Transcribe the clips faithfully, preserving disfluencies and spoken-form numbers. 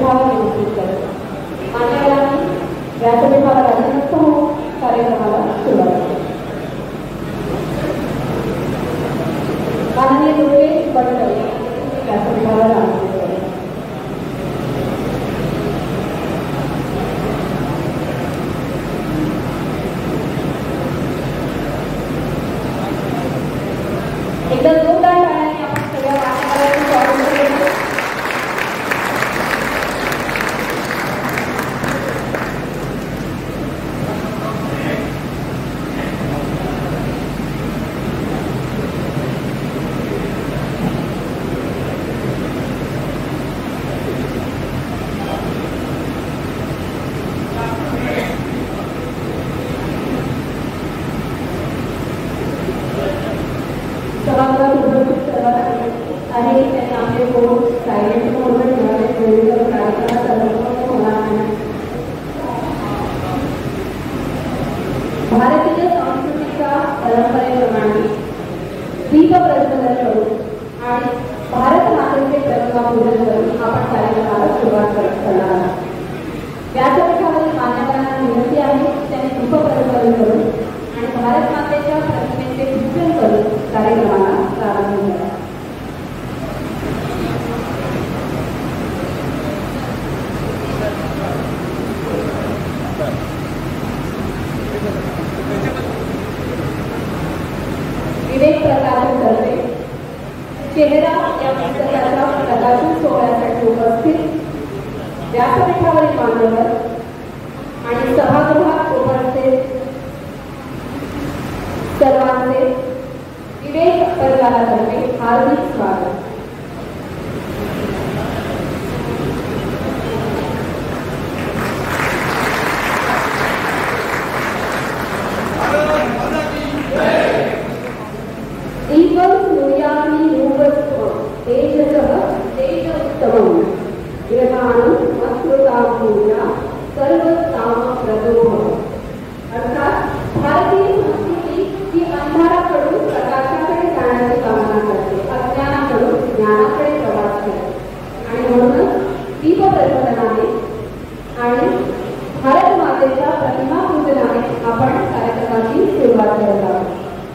व्यासपीठावर निमंत्रित करतो. मान्यवरांनी व्यासपीठावर आल्यानंतर कार्यक्रमाला सुरुवात केली. माननीय योगेश बंडल व्यासपीठावर आमंत्रित करतो. एकदा जोरदार टाळ्यांनी आपण सगळ्या मान्यवरांचं स्वागत करूया. भारतीय संस्कृतीच्या परंपरेप्रमाणे दीप प्रज्वलन करून आणि भारत मातेचे प्रतिमापूजन करून आपण कार्यक्रमाला सुरुवात करणार आहोत. व्यासपीठावरील मान्यवरांना विनंती आहे की त्यांनी दीप प्रज्वलन करून आणि भारत मातेच्या प्रतिमेचे पूजन करून कार्यक्रमाला प्रारंभ करा. विवेक प्रकाशन करते चेहरा या पुस्तकाच्या प्रकाशन सोहळ्यासाठी उपस्थित व्यासपीठावरील मान्यवर आणि सभागृहात उपस्थित सर्वांचे विवेक परिवारातर्फे हार्दिक स्वागत. अर्थात भारतीय संस्कृती ही अंधाराकडून प्रकाशाकडे जाण्याची कामना करते, अज्ञानाकडून ज्ञानाकडे प्रवास करते आणि म्हणूनच दीप प्रज्वलनाने आणि भारत मातेच्या प्रतिमा पूजनाने आपण कार्यक्रमाची सुरुवात करत आहोत.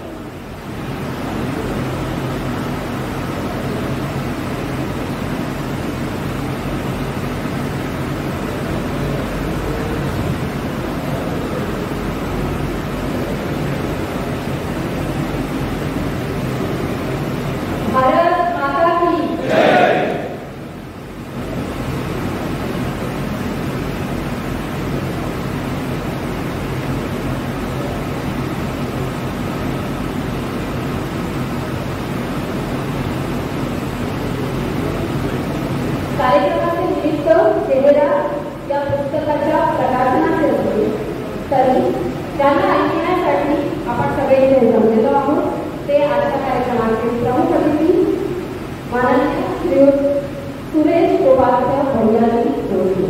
कार्यक्रमाचे निमित्त चेहरा या पुस्तकाच्या प्रकाशनाचे असते, तरी त्यांना ऐकण्यासाठी आपण सगळे इथे जमलेलो आहोत. ते आजच्या कार्यक्रमाचे प्रमुख अतिथी माननीय श्री सुरेश गोपालकर भैयाजी जोशी.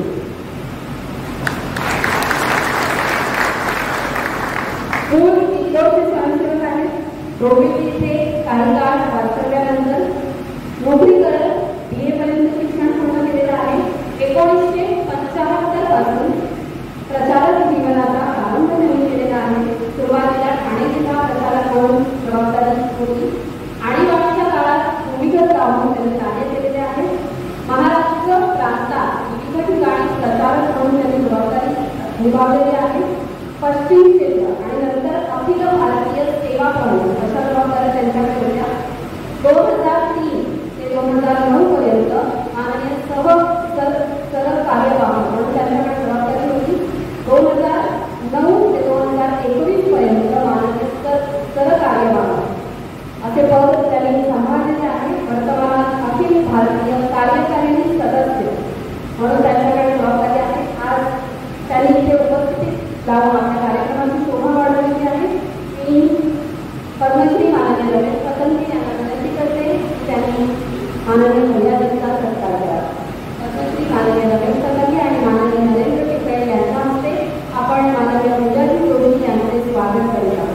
मूळ इंदोरचे स्वयंसेवक आहेत. दोघे इथे काही काळ वास्तव्यानंतर नोकरी करत बी ए पर्यंत शिक्षण पूर्ण केलेलं आहे. एकोणीसशे पंचाहत्तर पासून प्रचारक जीवनाचा आरंभ त्यांनी केलेला आहे. सुरुवातीला ठाणे जिल्हा प्रचारक म्हणून जबाबदारी होती. आणीबाणीच्या काळात भूमिगत राहून त्यांनी कार्य केलेले आहे. महाराष्ट्र प्रांतात विविध ठिकाणी प्रचारक म्हणून त्यांनी जबाबदारी निभावलेली आहे. पश्चिम क्षेत्र आणि नंतर अखिल भारतीय सेवा म्हणून अशा जबाबदाऱ्या त्यांच्याकडे होत्या. दोन हजार तीन ते दोन हजार नऊ पर्यंत माननीय सह सर सरळ कार्यवाह म्हणून त्यांच्याकडे जबाबदारी होती. दोन हजार नऊ ते दोन हजार एकोणीस पर्यंत माननीय सर सरळ कार्यवाह असे पद त्यांनी सांभाळलेले आहे. वर्तमानात अखिल भारतीय कार्यकारिणी सदस्य म्हणून त्यांच्याकडे जबाबदारी आहे. आज त्यांनी इथे उपस्थित लावून आपल्या कार्यक्रमाची शोभा वाढवलेली आहे. मी पद्मश्री माननीय रमेश पतंगी यांना विनंती करते की त्यांनी माननीय भैयाजींचा सत्कार करा. पद्मश्री माननीय रमेश पतंगी आणि माननीय नरेंद्र टिपळे यांच्या हस्ते आपण माननीय भैयाजी जोशी यांचे स्वागत करीत आहोत.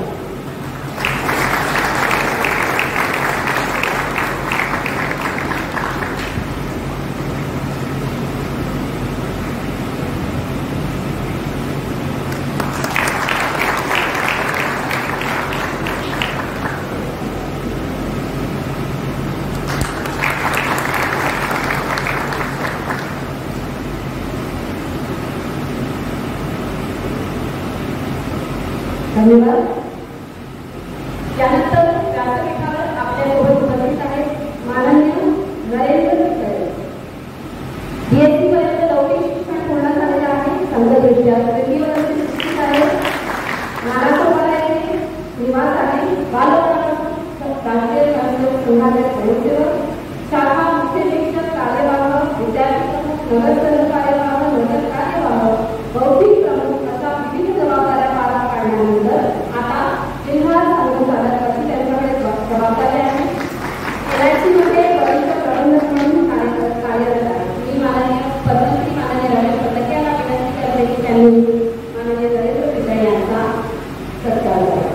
धन्यवाद. त्यानंतर व्यासपीठावर आपल्यासोबत उपस्थित आहेत माननीय नरेंद्र पितळे. बीएससी पर्यंत लौकिक शिक्षण पूर्ण झालेलं आहे. संघदृष्ट्या तृतीय वर्षाचे शिक्षक आहेत. नारायणगाव येथे निवास आहे. बालकापासून राष्ट्रीय स्वयंसेवक संघाचे स्वयंसेवक, शाखा मुख्य शिक्षक कार्यवाह, विद्यार्थी प्रमुख, नगरसेवक कार्यवाह, नगर कार्यवाह, बौद्धिक प्रमुख अशा विविध जबाबदाऱ्या पार पाडल्यानंतर आता जिल्हा संघचालकाची त्यांच्याकडे जबाबदारी आहे. एलआयसीमध्ये वरिष्ठ प्रबंधक म्हणून कार्यरत आहे. मी माननीय पद्मश्री माननीय रमेश पटके यांना विनंती करते की त्यांनी माननीय नरेंद्र पितळे यांचा सत्कार करावा.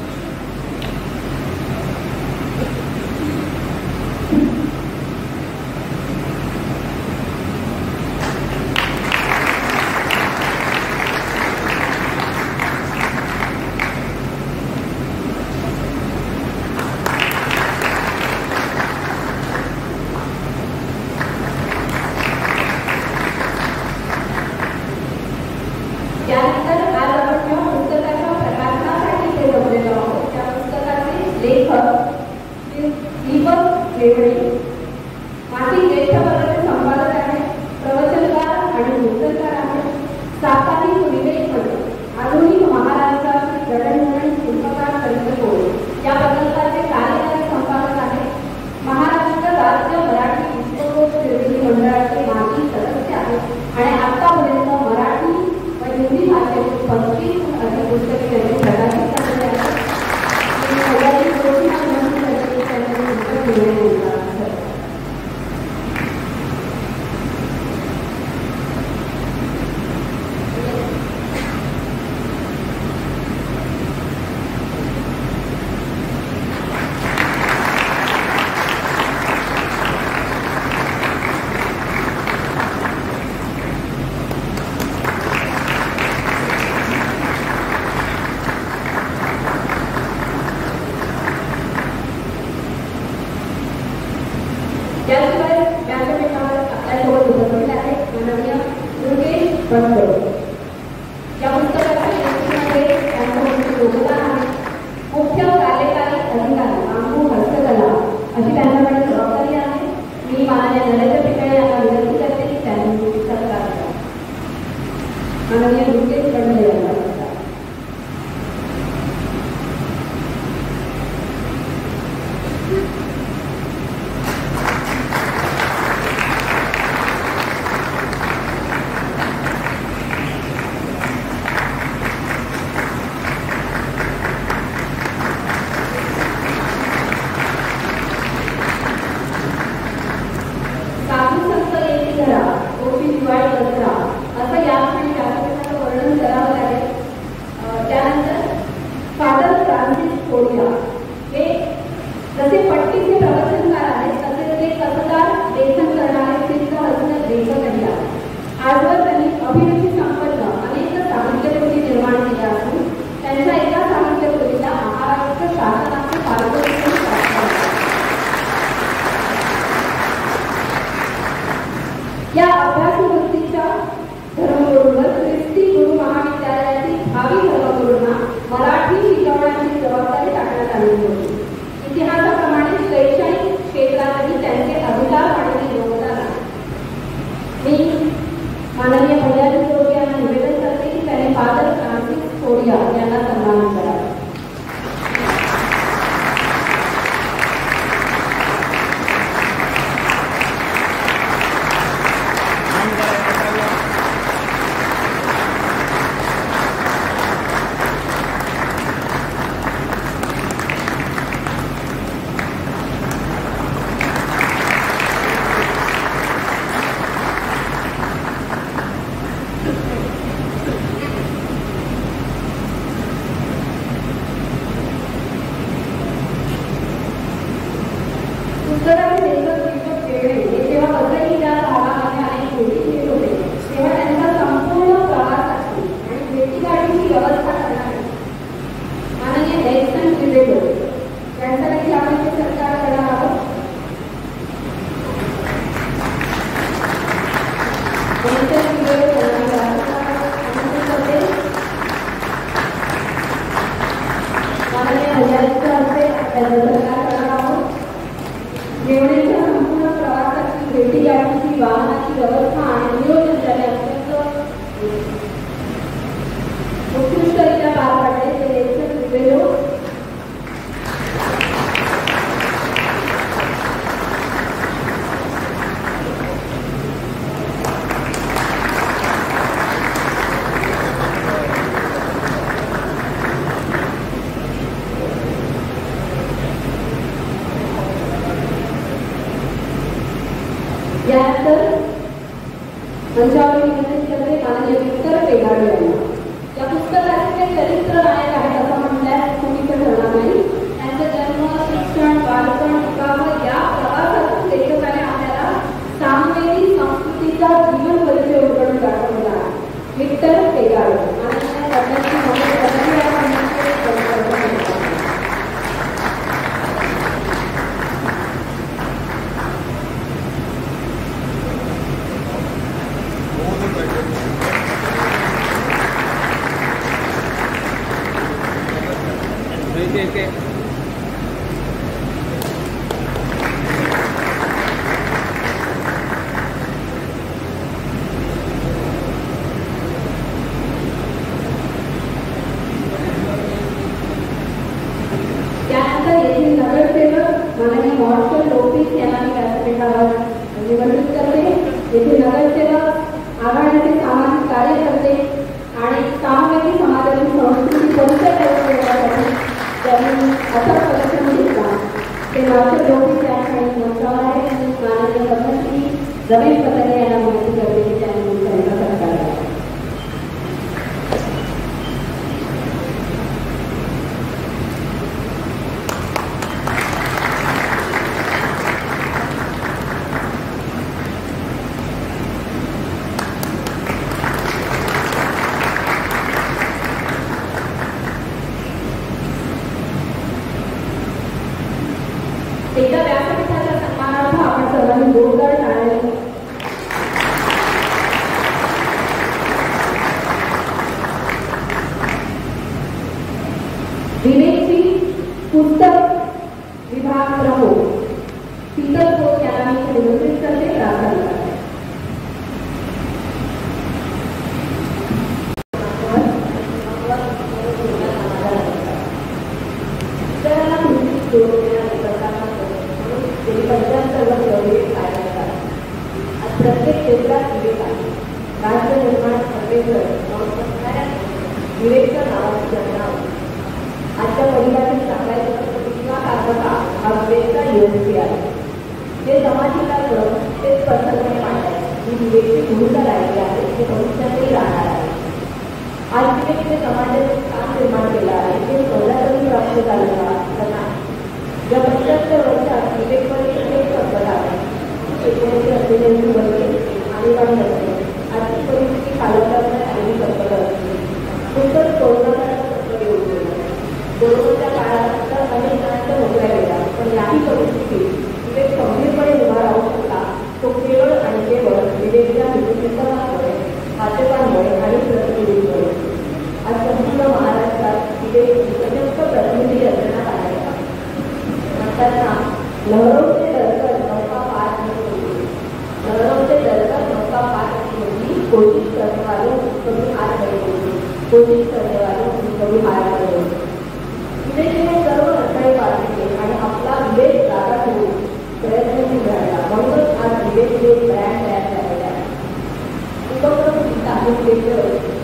त्यानंतर आज आपण जेव्हा पुस्तकाच्या प्रकाशनासाठी ते जमलेलो आहोत त्या पुस्तकाचे लेखक दीपक रेवडे, मासिक ज्येष्ठ वर्गाचे संपादक आहेत, प्रवचनकार आणि पुस्तककार आहेत, साप्ताहिक विवेक मंडळ, आधुनिक महाराष्ट्राचे जडणघडण शिल्पकार चंद्रकोर या प्रकल्पाचे कार्यकारी संपादक आहेत, महाराष्ट्र राज्य मराठी पुस्तकोत्सव निर्मिती मंडळाचे माजी सदस्य आहेत आणि आतापर्यंत मराठी हिंदी भाषेतील पस्तीस अधिक पुस्तके त्यांनी प्रकाशित केलेली आहेत. त्याशिवाय व्यासपीठावर आपल्यासोबत उपस्थित आहेत माननीय योगेश बनकर. या पुस्तकाच्या लेखनामध्ये त्यांचं योगदान आहे. मुख्य कार्यकारी अधिकारी बांबू हस्तकला अशी त्यांच्याकडे जबाबदारी आहे. मी माननीय नरेंद्र पितळे यांना विनंती करते की त्यांनी सत्कार करावा. माननीय योगेश बनकर यांना या अभ्यास वृत्तीच्या धर्मगुरूंवर ख्रिस्ती गुरु महाविद्यालयातील भावी धर्मगुरूंना मराठी शिकवण्याची जबाबदारी टाकण्यात आलेली होती. इतिहासाप्रमाणे शैक्षणिक क्षेत्रातही त्यांचे अभिलाष आणि योगदान आहे. मी माननीय भैयाजी जोगे यांना निवेदन करते की त्यांनी फादर फ्रान्सिस सोडिया यांना सन्मानित करावे. त्याचा सत्कार करणार आहोत. मेवणीच्या संपूर्ण प्रवासाची भेटीगाठीची वाहनाची व्यवस्था आणि नियोजन त्याने अत्यंत उत्कृष्टरित्या पार पाडले. ते लेखक विवेलो यानंतर मंचावर विनंती करते माननीय विक्टर पेगाडे यांना. या पुस्तकाचे चरित्र नायक आहेत असं म्हटल्यास चुकीचं ठरणार नाही. त्यांचा जन्म, शिक्षण, बालपण, विवाह या प्रवासातून लेखकाने आपल्याला सामवेदी संस्कृतीचा जीवन परिचय उलगडून दाखवला आहे. विक्टर पेगाडे आणि त्यांची मदत करणारी Okay. त्यानंतर येथील नगरसेवक माननीय मॉर्शल लोपिस यांना मी व्यासपीठावर निमंत्रित करते. येथील नगरसेवक आघाडीचे सामाजिक कार्यकर्ते आणि सामवेदी समाजाची संस्कृती परिचय करून देण्यासाठी त्यांनी असा प्रदर्शन घेतला. ते मॉर्शल लोपिस या ठिकाणी मंचावर आहेत आणि माननीय पद्मश्री रमेश पतंगे यांना विनंती करते की त्यांनी त्यांचा सत्कार करावा. एकदा व्यासपीठाच्या सन्मानार्थ आपण सर्वांनी जोरदार टाळ्या. विवेकची पुस्तक विभाग प्रमुख शीतल घोष यांना मी निमंत्रित करते. प्रार्थना करते. प्रत्येक क्षेत्रात विवेक आहे. राज्य निर्माण सर्वेक्षण विवेकच्या नावाची गणना. आजच्या परिवारातील सांगायचं तर विश्वासार्हता हा विवेकचा योग्य आहे. जे समाजाला कळून ते स्पष्टपणे मांडायचे ही विवेकची भूमिका राहिली आहे. ते भविष्यातही राहणार आहे. आज विवेकने समाजाचे स्थान निर्माण केलं आहे. ते पहिल्यातही प्राप्त झालेलं नाही. या पंच्याहत्तर वर्षात विवेकमध्ये एक संकट आहे. एकोणीसशे अठ्ठेचाळीस मध्ये आणीबाणी असते. आर्थिक परिस्थिती कालांतराने आलेली संकट असते. नंतर कोरोनाचा संकट येऊन गेलं. कोरोनाच्या काळात अनेक जणांच्या नोकऱ्या गेल्या. पण याही परिस्थितीत विवेक गंभीरपणे उभा राहू शकला. तो केवळ आणि केवळ विवेकच्या विवेचनामुळे, वाचकांमुळे आणि प्रतिनिधींमुळे. आज संपूर्ण महाराष्ट्रात विवेक सशक्त प्रतिनिधी रचण्यात आले म्हणताना लहरोचे दर्शन नौका पार होती. लहरोचे दर्शन नौका पार होती. कोशिश करने वालों कभी हार गए होती. कोशिश करने वालों कभी हार गए होते. विवेकने सर्व अडथळे पार केले आणि आपला विवेक जागा ठेवून प्रयत्नशील राहिला. म्हणूनच आज विवेक हे ब्रँड तयार झालेले आहे. उपक्रम स्थापित केले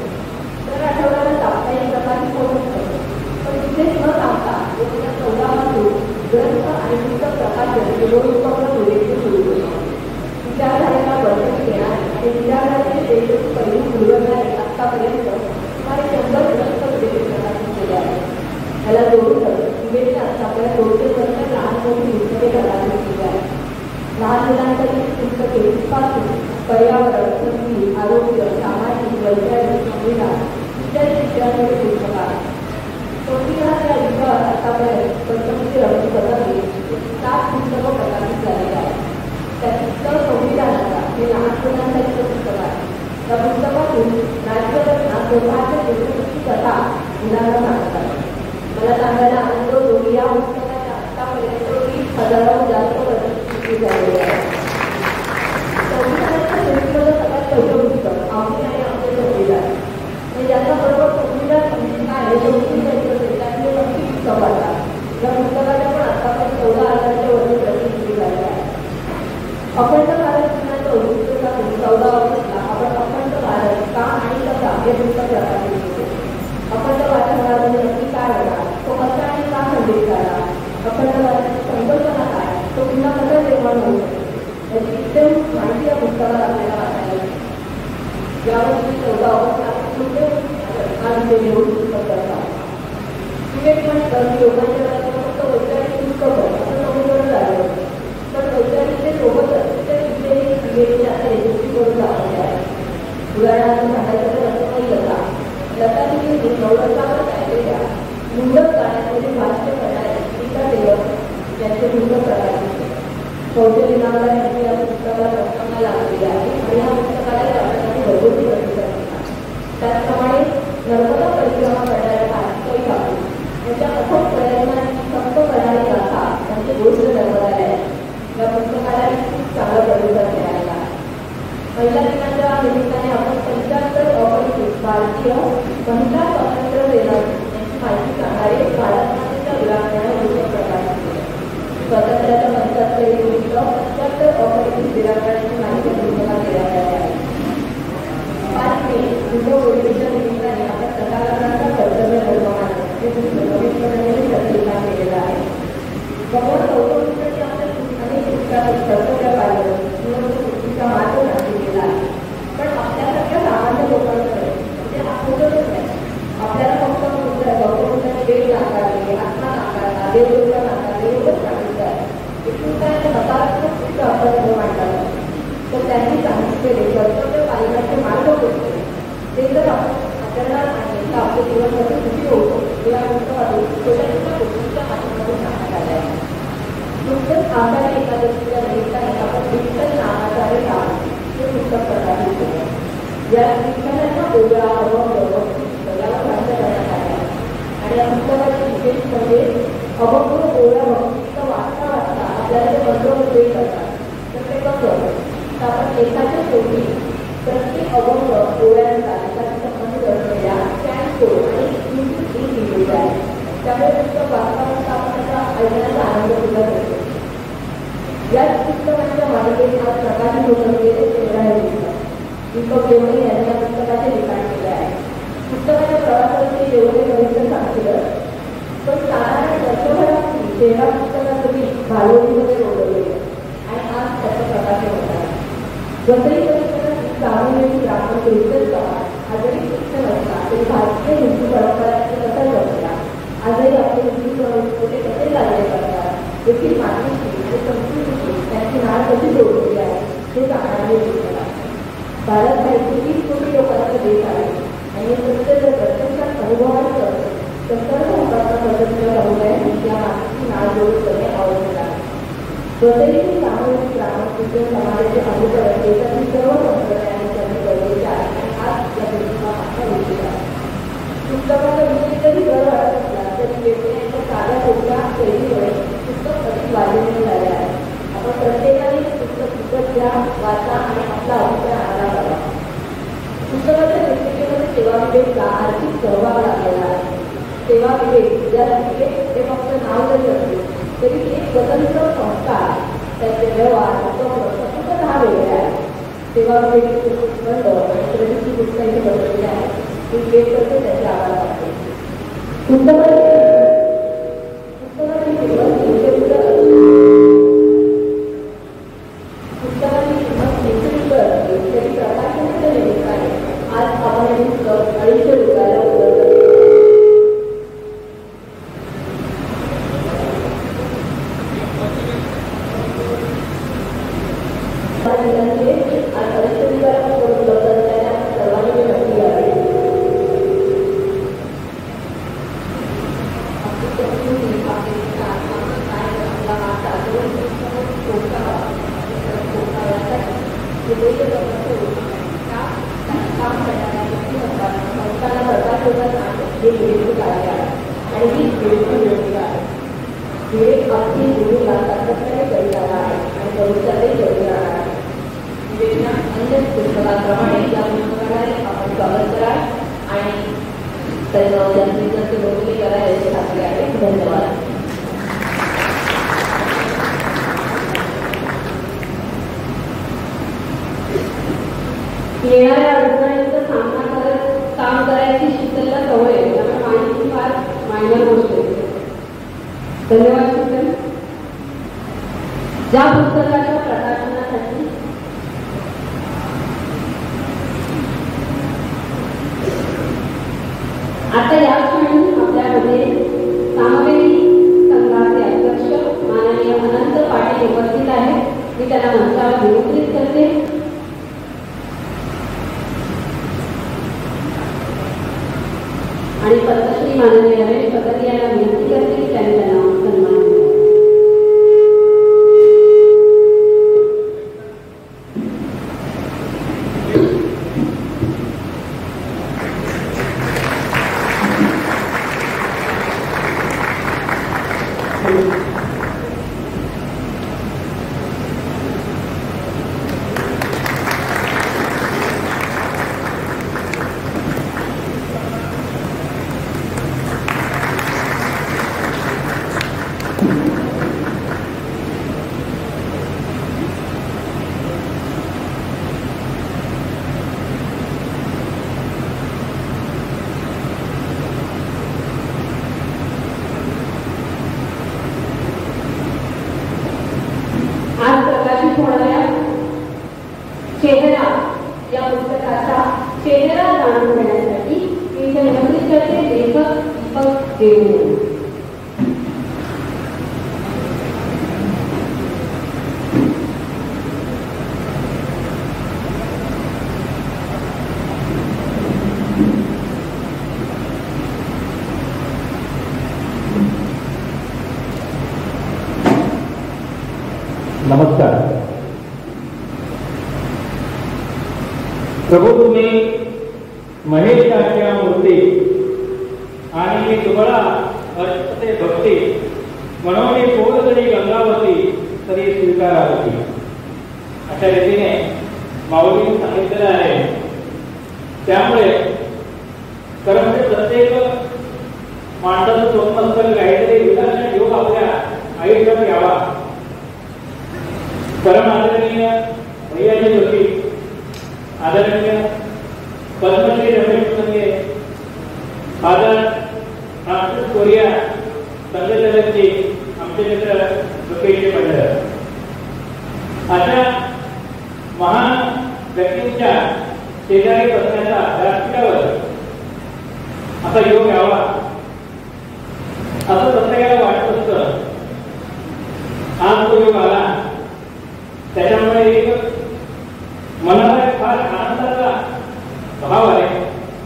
दर आठवड्याला साप्ताहिक प्रकाशित होत असतं. पण तिथेच न थांबता एकोणीसशे चौदा पासून ग्रंथ आणि पुस्तक प्रकाशन हे दोन उपक्रम विवेकने सुरू केले. विचारधारेला बळकटी देणारे आणि विचारधारेचे देशस्थ पैलू उलगडणारे आतापर्यंत सुमारे शंभर ग्रंथ विवेक प्रकाशित केले आहेत. याला जोडूनच विवेकने आतापर्यंत दोनशे ग्रंथ लहान मोठी पुस्तके प्रकाशित केली आहेत. लहान मुलांसाठी पुस्तके पासून पर्यावरण, संगीत, आरोग्य, सामाजिक, वैज्ञानिक, संविधान इत्यादी विषयांमध्ये पुस्तक आहेत. संविधानाच्या विभागात आतापर्यंत पंचवीसशे रंग पदार्थ सात पुस्तकं प्रकाशित झालेली आहेत. त्यात संविधानाचा हे लहान मुलांसाठीचं पुस्तक आहे. त्या पुस्तकातून राज्यघटना स्वतःच्या देशभक्ती कथा मुलांना सांगतात. मला सांगायला आनंद होतो की या पुस्तकाच्या हजाराहून जास्त वर्षाची झालेली आहे. संविधानाच्या सुरुवातीला सगळ्यात पहिलं पुस्तक आपली आणि आपले संविधान म्हणजे ज्याचा बरोबर संविधान म्हणजे काय हे समजून घ्यायचं असेल त्यातले नक्की पुस्तक वाचा. या पुस्तकाच्या पण आतापर्यंत चौदा हजारच्या वरती प्रति झाले आहे. अखंड भारत दिनाच्या औचित्याचा चौदा ऑगस्टला आपण अखंड भारत का आणि कसा हे पुस्तक प्रकाशित केले. अखंड भारत म्हणजे नक्की काय होता, तो कसा आणि का खंडित झाला, अखंड भारताची संकल्पना काय, तो पुन्हा कसा निर्माण होऊ शकतो याची उत्तम माहिती या पुस्तकात आपल्याला वाचायला मिळते. यावर्षी चौदा ऑगस्टला कुठे हा विषय घेऊन पुस्तक करतात. विवेक म्हणतात की योगाच्या वेळेला फक्त वैचारिक पुस्तक असं समीकरण झालं होतं. पण वैचारिकते सोबतच ते विषयी क्रियेच्या दृष्टिकोन दाखवले आहे. उदाहरणार्थ सांगायचं तर असं काही लता लतांनी नवरत्नावर काढलेल्या मुंडक गाण्यामध्ये भाष्य करणाऱ्या टीका देवक यांचे पुस्तक प्रकाशित केले. कौशल्य नावाला यांनी या पुस्तकाला रचना लागलेली आहे आणि या पुस्तकाला वाचनाची भरपूर प्रतिसाद दिला. त्याचप्रमाणे नर्मदा परिक्रमा करणाऱ्या भारतीय ठाकूर यांच्या अथक प्रयत्नांची संप करणारी गाथा यांची गोष्ट नर्मदा आहे. या पुस्तकाला खूप चांगला प्रतिसाद मिळाला. पहिल्या दिनाच्या निमित्ताने आपण पंच्याहत्तर ऑगस्ट भारतीय महिला स्वातंत्र्य सेनानी यांची माहिती सांगणारे भारत मातेच्या विरांगणे पुस्तक प्रकाशित केले. स्वातंत्र्याच्या पंच्याहत्तर निमित्त पंच्याहत्तर ऑगस्ट विरांगण्याची माहिती पुस्तकात देण्यात आली आहे. पाच मे युद्ध होळीच्या निमित्ताने आपण कलाकारांचा कर्तव्य निर्माण हे पुस्तक नवीनपणे प्रतिष्ठान केलेलं आहे. भगवान गौतमीसाठी आपल्या अनेक पुस्तकात कर्तव्य पाहिलं म्हणून सुट्टीचा मार्ग सांगितलेला आहे. पण आपल्यासारख्या सामान्य लोकांकडे म्हणजे आठवतच नाही. आपल्याला फक्त गौतमीचे वेळ नाकारले, आत्मा नाकारला, देवदेवता नाकारले एवढंच सांगितलं आहे. एकूण काय नकारात्मक गोष्ट आपण मांडतात तर त्यांनी सांगितलेले कर्तव्य पालनाचे मार्ग होते ते जर आपण आचरणात आणले तर आपले जीवन कसं सुखी होतो हे या पुस्तकातून छोट्या छोट्या गोष्टींच्या माध्यमातून सांगण्यात आले आहे. नुकतंच आषाढी एकादशीच्या निमित्ताने आपण विठ्ठल नामाचा हे नाव हे पुस्तक प्रकाशित केले. या विठ्ठलाच्या ओव्या अभंग यावर भाष्य करण्यात आले आहे. आणि या पुस्तकाचे विशेष म्हणजे अभंग ओव्या भक्तीचा वाचता वाचता आपल्याला ते मंत्र करतात. तर ते कसं तर आपण एखाद्या शेवटी प्रत्येक अभंग ओव्यांचा एखाद्या संबंधित असलेल्या स्कॅन कोड आणि यूट्यूब लिंक दिलेली आहे. त्यामुळे पुस्तक वाचता वाचता आपण त्याचा ऐकण्याचा आनंद सुद्धा घेतो. याच पुस्तकांच्या मालिकेत आज प्रकाशित होत असलेले चेहरा हे पुस्तक दीपक देवणे यांनी या पुस्तकाचे लिखाण केले आहे. पुस्तकाच्या प्रवासाविषयी देवणे बरेचसे सांगितलं पण साधारण वर्षभरापूर्वी चेहरा पुस्तकासाठी भालवडीमध्ये रोवलेले आणि आज त्याचं प्रकाशन होत आहे. वसई परिसरात सामान्य ब्राह्मण कीर्तन समाज आजही शिक्षण असतात तरी भारतीय हिंदू परंपरांचे कसा जपल्या आजही आपले हिंदू संस्कृती कसे लागले करतात देखील मानवीची आणि संस्कृतीची त्यांची नाळ कशी जोडलेली आहे हे सांगणारे पुस्तक आहे. भारत हा एकशे तीस कोटी लोकांचा देश आहे आणि हे सत्य जर प्रत्यक्षात अनुभवायचं असेल तर सर्व लोकांचा स्वतंत्र समुदाय या मानवीची नाळ जोड करणे आवश्यक आहे. वसईतील सामूहिक ब्राह्मण कीर्तन समाजाचे अनुकरण देशातील सर्व संप्रदायांनी करणे गरजेचे आहे आणि हाच या पुस्तकाचा उद्देश आहे. पुस्तकाचा विषय जरी घर वाटत असला तरी लेखकांच्या साध्या सोप्या शैलीमुळे पुस्तक अधिक वाढलेले झाले आहे. आपण प्रत्येकाने पुस्तक विकत घ्या, वाचा आणि आपला अभिप्राय आला हवा. पुस्तकाच्या निर्मितीमध्ये सेवा विवेकचा आर्थिक सहभाग लागलेला आहे. सेवा विवेक या विवेक हे फक्त नाव जरी असले तरी एक स्वतंत्र संस्था त्याचे व्यवहार स्वतंत्र हा वेगळे आहे. सेवा विवेक बंद आणि प्रगती पुस्तकाची बनवलेली आहे. ती वेग करते त्याचे आभार मानते. पुस्तकाची पुस्तकाची किंमत तीनशे रुपये पुस्तकाची किंमत तीनशे रुपये असते तरी प्रकाशनाच्या निमित्ताने आज आपण हे पुस्तक अडीचशे रुपयाला उपलब्ध हे अगदी गुरुला सातत्याने करीत आला आहे आणि भविष्यातही करीत राहणार आहे. योजना अन्य पुस्तकांप्रमाणे या पुस्तकाने आपण स्वागत करा आणि त्यांनी जर ते लोकली करा याचे खात्री आहे. धन्यवाद. येणाऱ्या अडचणींचा सामना करत काम करायची शीतलला सवय आहे, त्यामुळे माहिती फार मायनर गोष्ट आहे. धन्यवाद शीतल. ज्या पुस्तकाच्या प्रकाशनासाठी आता या क्षणी आपल्यामध्ये सामवेदी संघाचे अध्यक्ष माननीय अनंत पाटील उपस्थित आहेत. मी त्यांना मंचावर निमंत्रित करते. आणि पद्मश्री माननीय रमेश पगडी यांना विनंती करते की त्यांनी त्यांना सन्मान दिला. चेहरा या पुस्तकाचा चेहरा जाणून घेण्यासाठी मी इथे निमंत्रित करते लेखक दीपक देवणे. नमस्कार. प्रभू तुम्ही महेशाच्या मूर्ती आणि मी तुम्हाला अर्चते भक्ती म्हणून मी कोण जरी गंगावती तरी स्वीकारावती अशा रीतीने माऊलींनी सांगितलेलं आहे. त्यामुळे कारण ते प्रत्येक माणसाचं स्वप्न असतं काहीतरी विकास योग आपल्या आयुष्यात यावा. परम आदरणीय भैयाजी जोशी, आदरणीय Padmashri Ramesh Pagdi, father Francis Correa, Sanjay जगतजी, आमचे मित्र लोकेश पंढर, अशा महान व्यक्तींच्या शेजारी बसण्याचा व्यासपीठावर असा योग यावा असं प्रत्येकाला वाटत असतं. आज तो योग आला. त्याच्यामुळे एक मनाला फार आनंदाचा भाव आहे.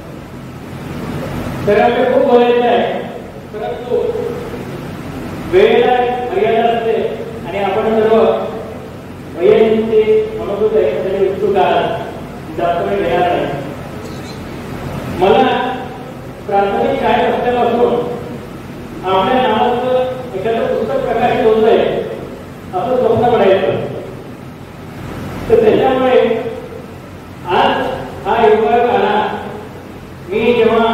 तर आपल्याला खूप बोलायचं आहे, परंतु वेळेला मर्यादा असते आणि आपण सर्व वैयक्तिक मनोगत ऐकण्यासाठी उत्सुक आहात. जास्त वेळ घेणार नाही. मला प्राथमिक शाळेत असल्यापासून आपल्या नावाचं एखादं पुस्तक प्रकाशित होत आहे असं स्वप्न पडायचं. तर त्याच्यामुळे आज हा योगायोग आला. मी जेव्हा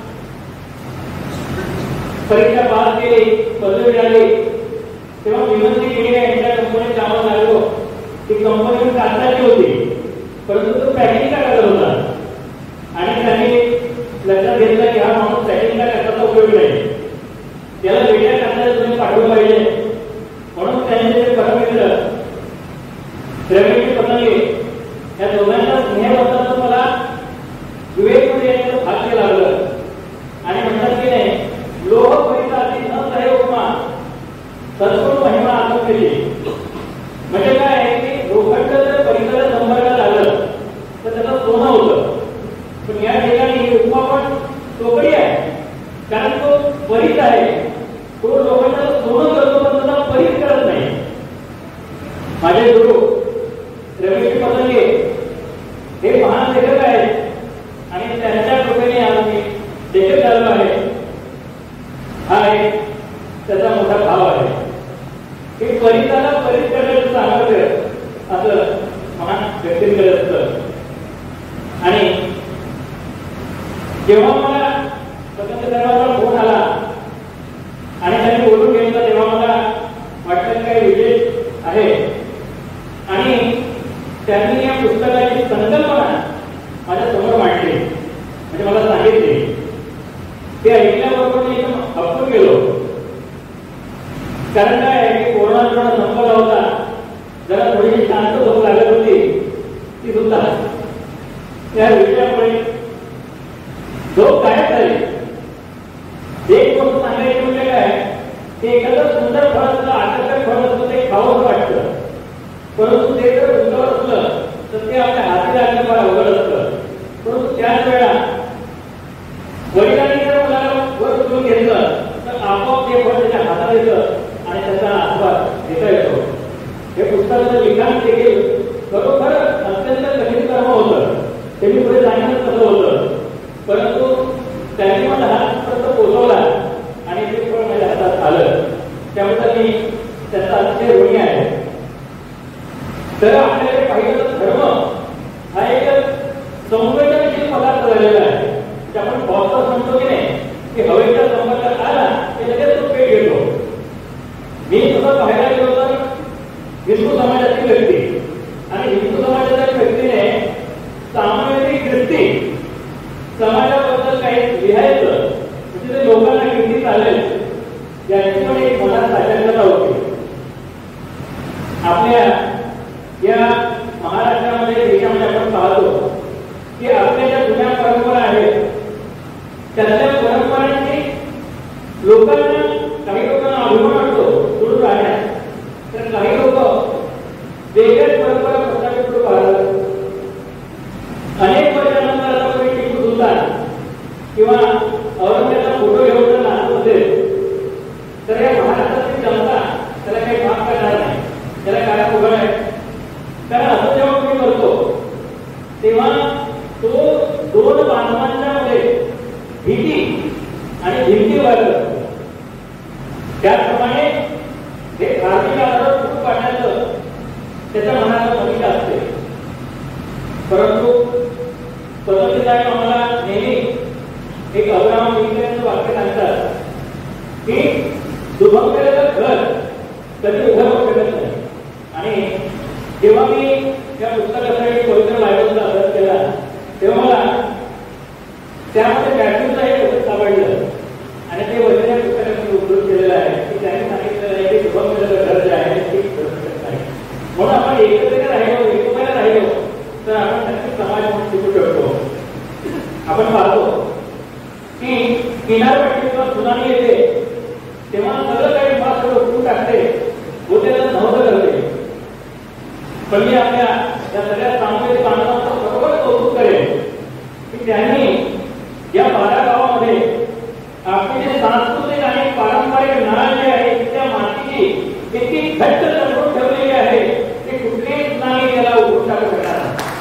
परीक्षा पास केली, पदवी झाली, तेव्हा विनंती केली यांच्या कंपनीत कामाला लागलो. ती कंपनी कागदाची होती, परंतु तो पॅकिंगचा कागद होता आणि त्यांनी लक्षात घेतलं की हा माणूस पॅकिंगचा कागदाचा उपयोग नाही, त्याला वेगळ्या कागदाला तुम्ही पाठवलं पाहिजे. म्हणून त्यांनी ते परमित्र रमेश पगडी या दोघांच्या स्नेहाबद्दल मला विवेकमध्ये यायचं भाग्य लागलं. आणि म्हणतात की नाही, लोह परिताची न सहे उपमा सद्गुण महिमा आत्म केली. म्हणजे काय आहे की लोखंड जर परिसरात संपर्कात आलं तर त्याचं सोनं होतं. पण या ठिकाणी ही उपमा पण तोकडी आहे, कारण तो परित आहे. तो लोखंडाचं सोनं करतो पण त्याला परित करत नाही. माझे गुरु रमेश पगडी हे महान लेखक आहेत आणि त्यांच्या कृपेने आम्ही लेखक झालो आहे. हा एक त्याचा मोठा भाव आहे. जेव्हा मला स्वतंत्र साहेबांचा फोन आला आणि त्यांनी बोलून घेतलं तेव्हा मला वाटलं काही विशेष आहे आणि त्यांनी या पुस्तकाची संकल्पना माझ्या समोर मांडली, म्हणजे मला सांगितले. ते ऐकल्याबरोबर मी एकदम हप्पून गेलो. कारण काय आहे की कोरोना थोडा संपला होता, जरा थोडीशी शांत झोप लागत होती, ती सुद्धा त्या विषयामुळे झोप गायब झाली. एक गोष्ट सांगायची म्हणजे काय, ते एखादं सुंदर फळ असलं, आकर्षक फळ असलं ते खावंसं वाटतं, परंतु ते जर उंचावर असलं तर ते आपल्या हाती लागणं फार अवघड असतं. परंतु त्याच वेळा वडिलांनी जर मुलाला वर उचलून घेतलं तर आपोआप ते फळ त्याच्या हातात येतं आणि त्याचा आस्वाद घेता येतो. हे पुस्तकाचं लिखाण देखील खरोखर अत्यंत कठीण कर्म होतं. ते मी पुढे सांगितलं कसं होतं, परंतु त्यांनी मला हातपर्यंत पोचवला आणि ते फळ माझ्या हातात आलं. त्यामुळे मी त्याचा अतिशय ऋणी आहे. तर आपल्याकडे पाहिलं तर धर्म हा एक संवेदनशील पदार्थ झालेला आहे. आपण बॉक्सर म्हणतो की नाही की हवेच्या संपर्कात आला की लगेच तो पेट घेतो. मी सुद्धा पाहायला गेलो तर हिंदू समाजाची व्यक्ती आणि हिंदू समाजाच्या व्यक्तीने सामाजिक दृष्टी समाजाबद्दल काही लिहायचं म्हणजे ते लोकांना किती चालेल याची पण एक मनात साचकता होती. आपल्या या महाराष्ट्रामध्ये देशामध्ये आपण पाहतो की आपल्या ज्या जुन्या परंपरा आहेत त्याच्या परंपरांची लोकांना काही लोकांना अभिमान वाटतो सुरू राहण्यास, तर काही लोक वेगळ्याच परंपरा प्रस्थापित करू पाहतात. अनेक वर्षानंतर आता कोणी टिपू सुलतान किंवा औरंगजेबाचा फोटो घेऊन जर नाचत असेल तर या महाराष्ट्रातील जनता त्याला काही माफ करणार नाही, त्याला काय उघड आहे. कारण असं जेव्हा मी करतो तेव्हा तो दोन बांधवांच्या मध्ये भीती आणि भिंती वाढत. त्याप्रमाणे हे धार्मिक आधार सुरू पाडण्याचं त्याच्या मनात भूमिका असते. परंतु स्वतंत्र साहेब आम्हाला नेहमी एक अब्राहम लिंकनचं वाक्य सांगतात की दुभंगलेलं घर कधी उभं होऊ शकत नाही. आणि जेव्हा मी या पुस्तकासाठी पवित्र बायबलचा अभ्यास केला तेव्हा मला त्यामध्ये मॅथ्यूचं एक वचन सापडलं आणि ते वचन या पुस्तकात मी उद्धृत केलेलं आहे की त्यांनी सांगितलेलं आहे की शुभंगलेलं घर जे आहे ते करू शकत नाही. म्हणून आपण एकत्र राहिलो एकमेकाला राहिलो तर आपण नक्की समाज म्हणून टिकू शकतो. आपण पाहतो की किनारपट्टी किंवा सुनामी येते तेव्हा सगळं काही मला सगळं उठून टाकते व त्याला नव्हतं करते. पण मी आपल्या या सगळ्या सामाजिक बांधवांचं बरोबर कौतुक करेन की त्यांनी या बारा गावामध्ये आपले जे सांस्कृतिक आणि पारंपरिक नाळ जे आहे त्या मातीची इतकी घट्ट जमवून ठेवलेली आहे की कुठलीही सुनामी त्याला उठून टाकू शकणार.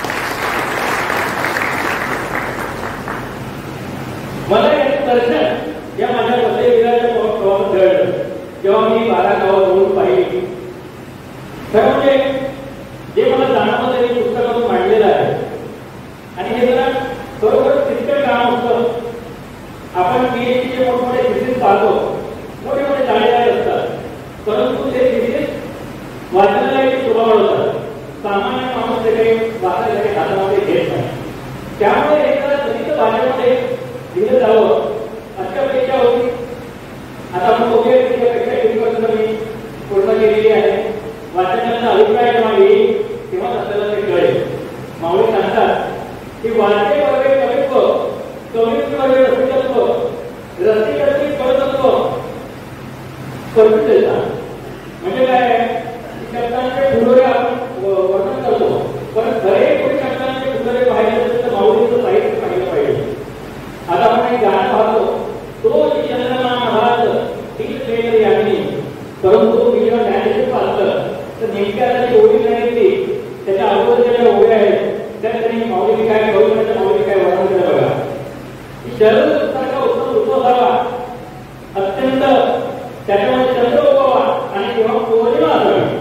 मला याचं दर्शन या माझ्या वसईविराच्या प्रवासात घडलं जेव्हा मी बारा गावात जाऊन पाहिली. खरं म्हणजे जे मला जाणवलं ते पुस्तकातून मांडलेलं आहे आणि हे जरा बरोबर किचकट काम असतं. आपण पीएचडीचे मोठमोठे थिसीस पाहतो, मोठे मोठे जाळीदार असतात, परंतु ते थिसीस वाचनाला एक स्वभाव होतात. सामान्य माणूस ते काही वाचायसाठी हातामध्ये घेत नाही. त्यामुळे एखाद्या दलित भाषेमध्ये लिहिलं जावं अशी अपेक्षा होती. आता आपण बघूया त्याच्यापेक्षा किती वर्ष मी पूर्ण केलेली आहे. वाचनाचा अभिप्राय जेव्हा येईल तेव्हा आपल्याला ते कळेल. माऊली सांगतात की वाचे वर्गे कवित्व कवित्व वर्गे रसिकत्व रसिकत्व कवित्व कवितेचा म्हणजे काय शब्दांचे फुलोरे आपण वर्णन करतो, पण खरे कोणी शब्दांचे फुलोरे पाहिजे असेल तर माऊलीचं साहित्य पाहिलं पाहिजे. आता आपण एक गाणं पाहतो, तो चंद्रमा महाराज ठीक वेळ यावी, परंतु मी जेव्हा ज्ञानेश्वर पाहतं तर नेमक्या त्याची ओळी नाही त्याच्या अगोदरच्या ज्या ओळी आहेत त्या त्यांनी माऊली काय कवितेच्या माऊली काय वर्णन केलं बघा. शरद सारखा उत्सव उत्सव झाला अत्यंत त्याच्यामध्ये चंद्र उगवा आणि तेव्हा पौर्णिमा असावी.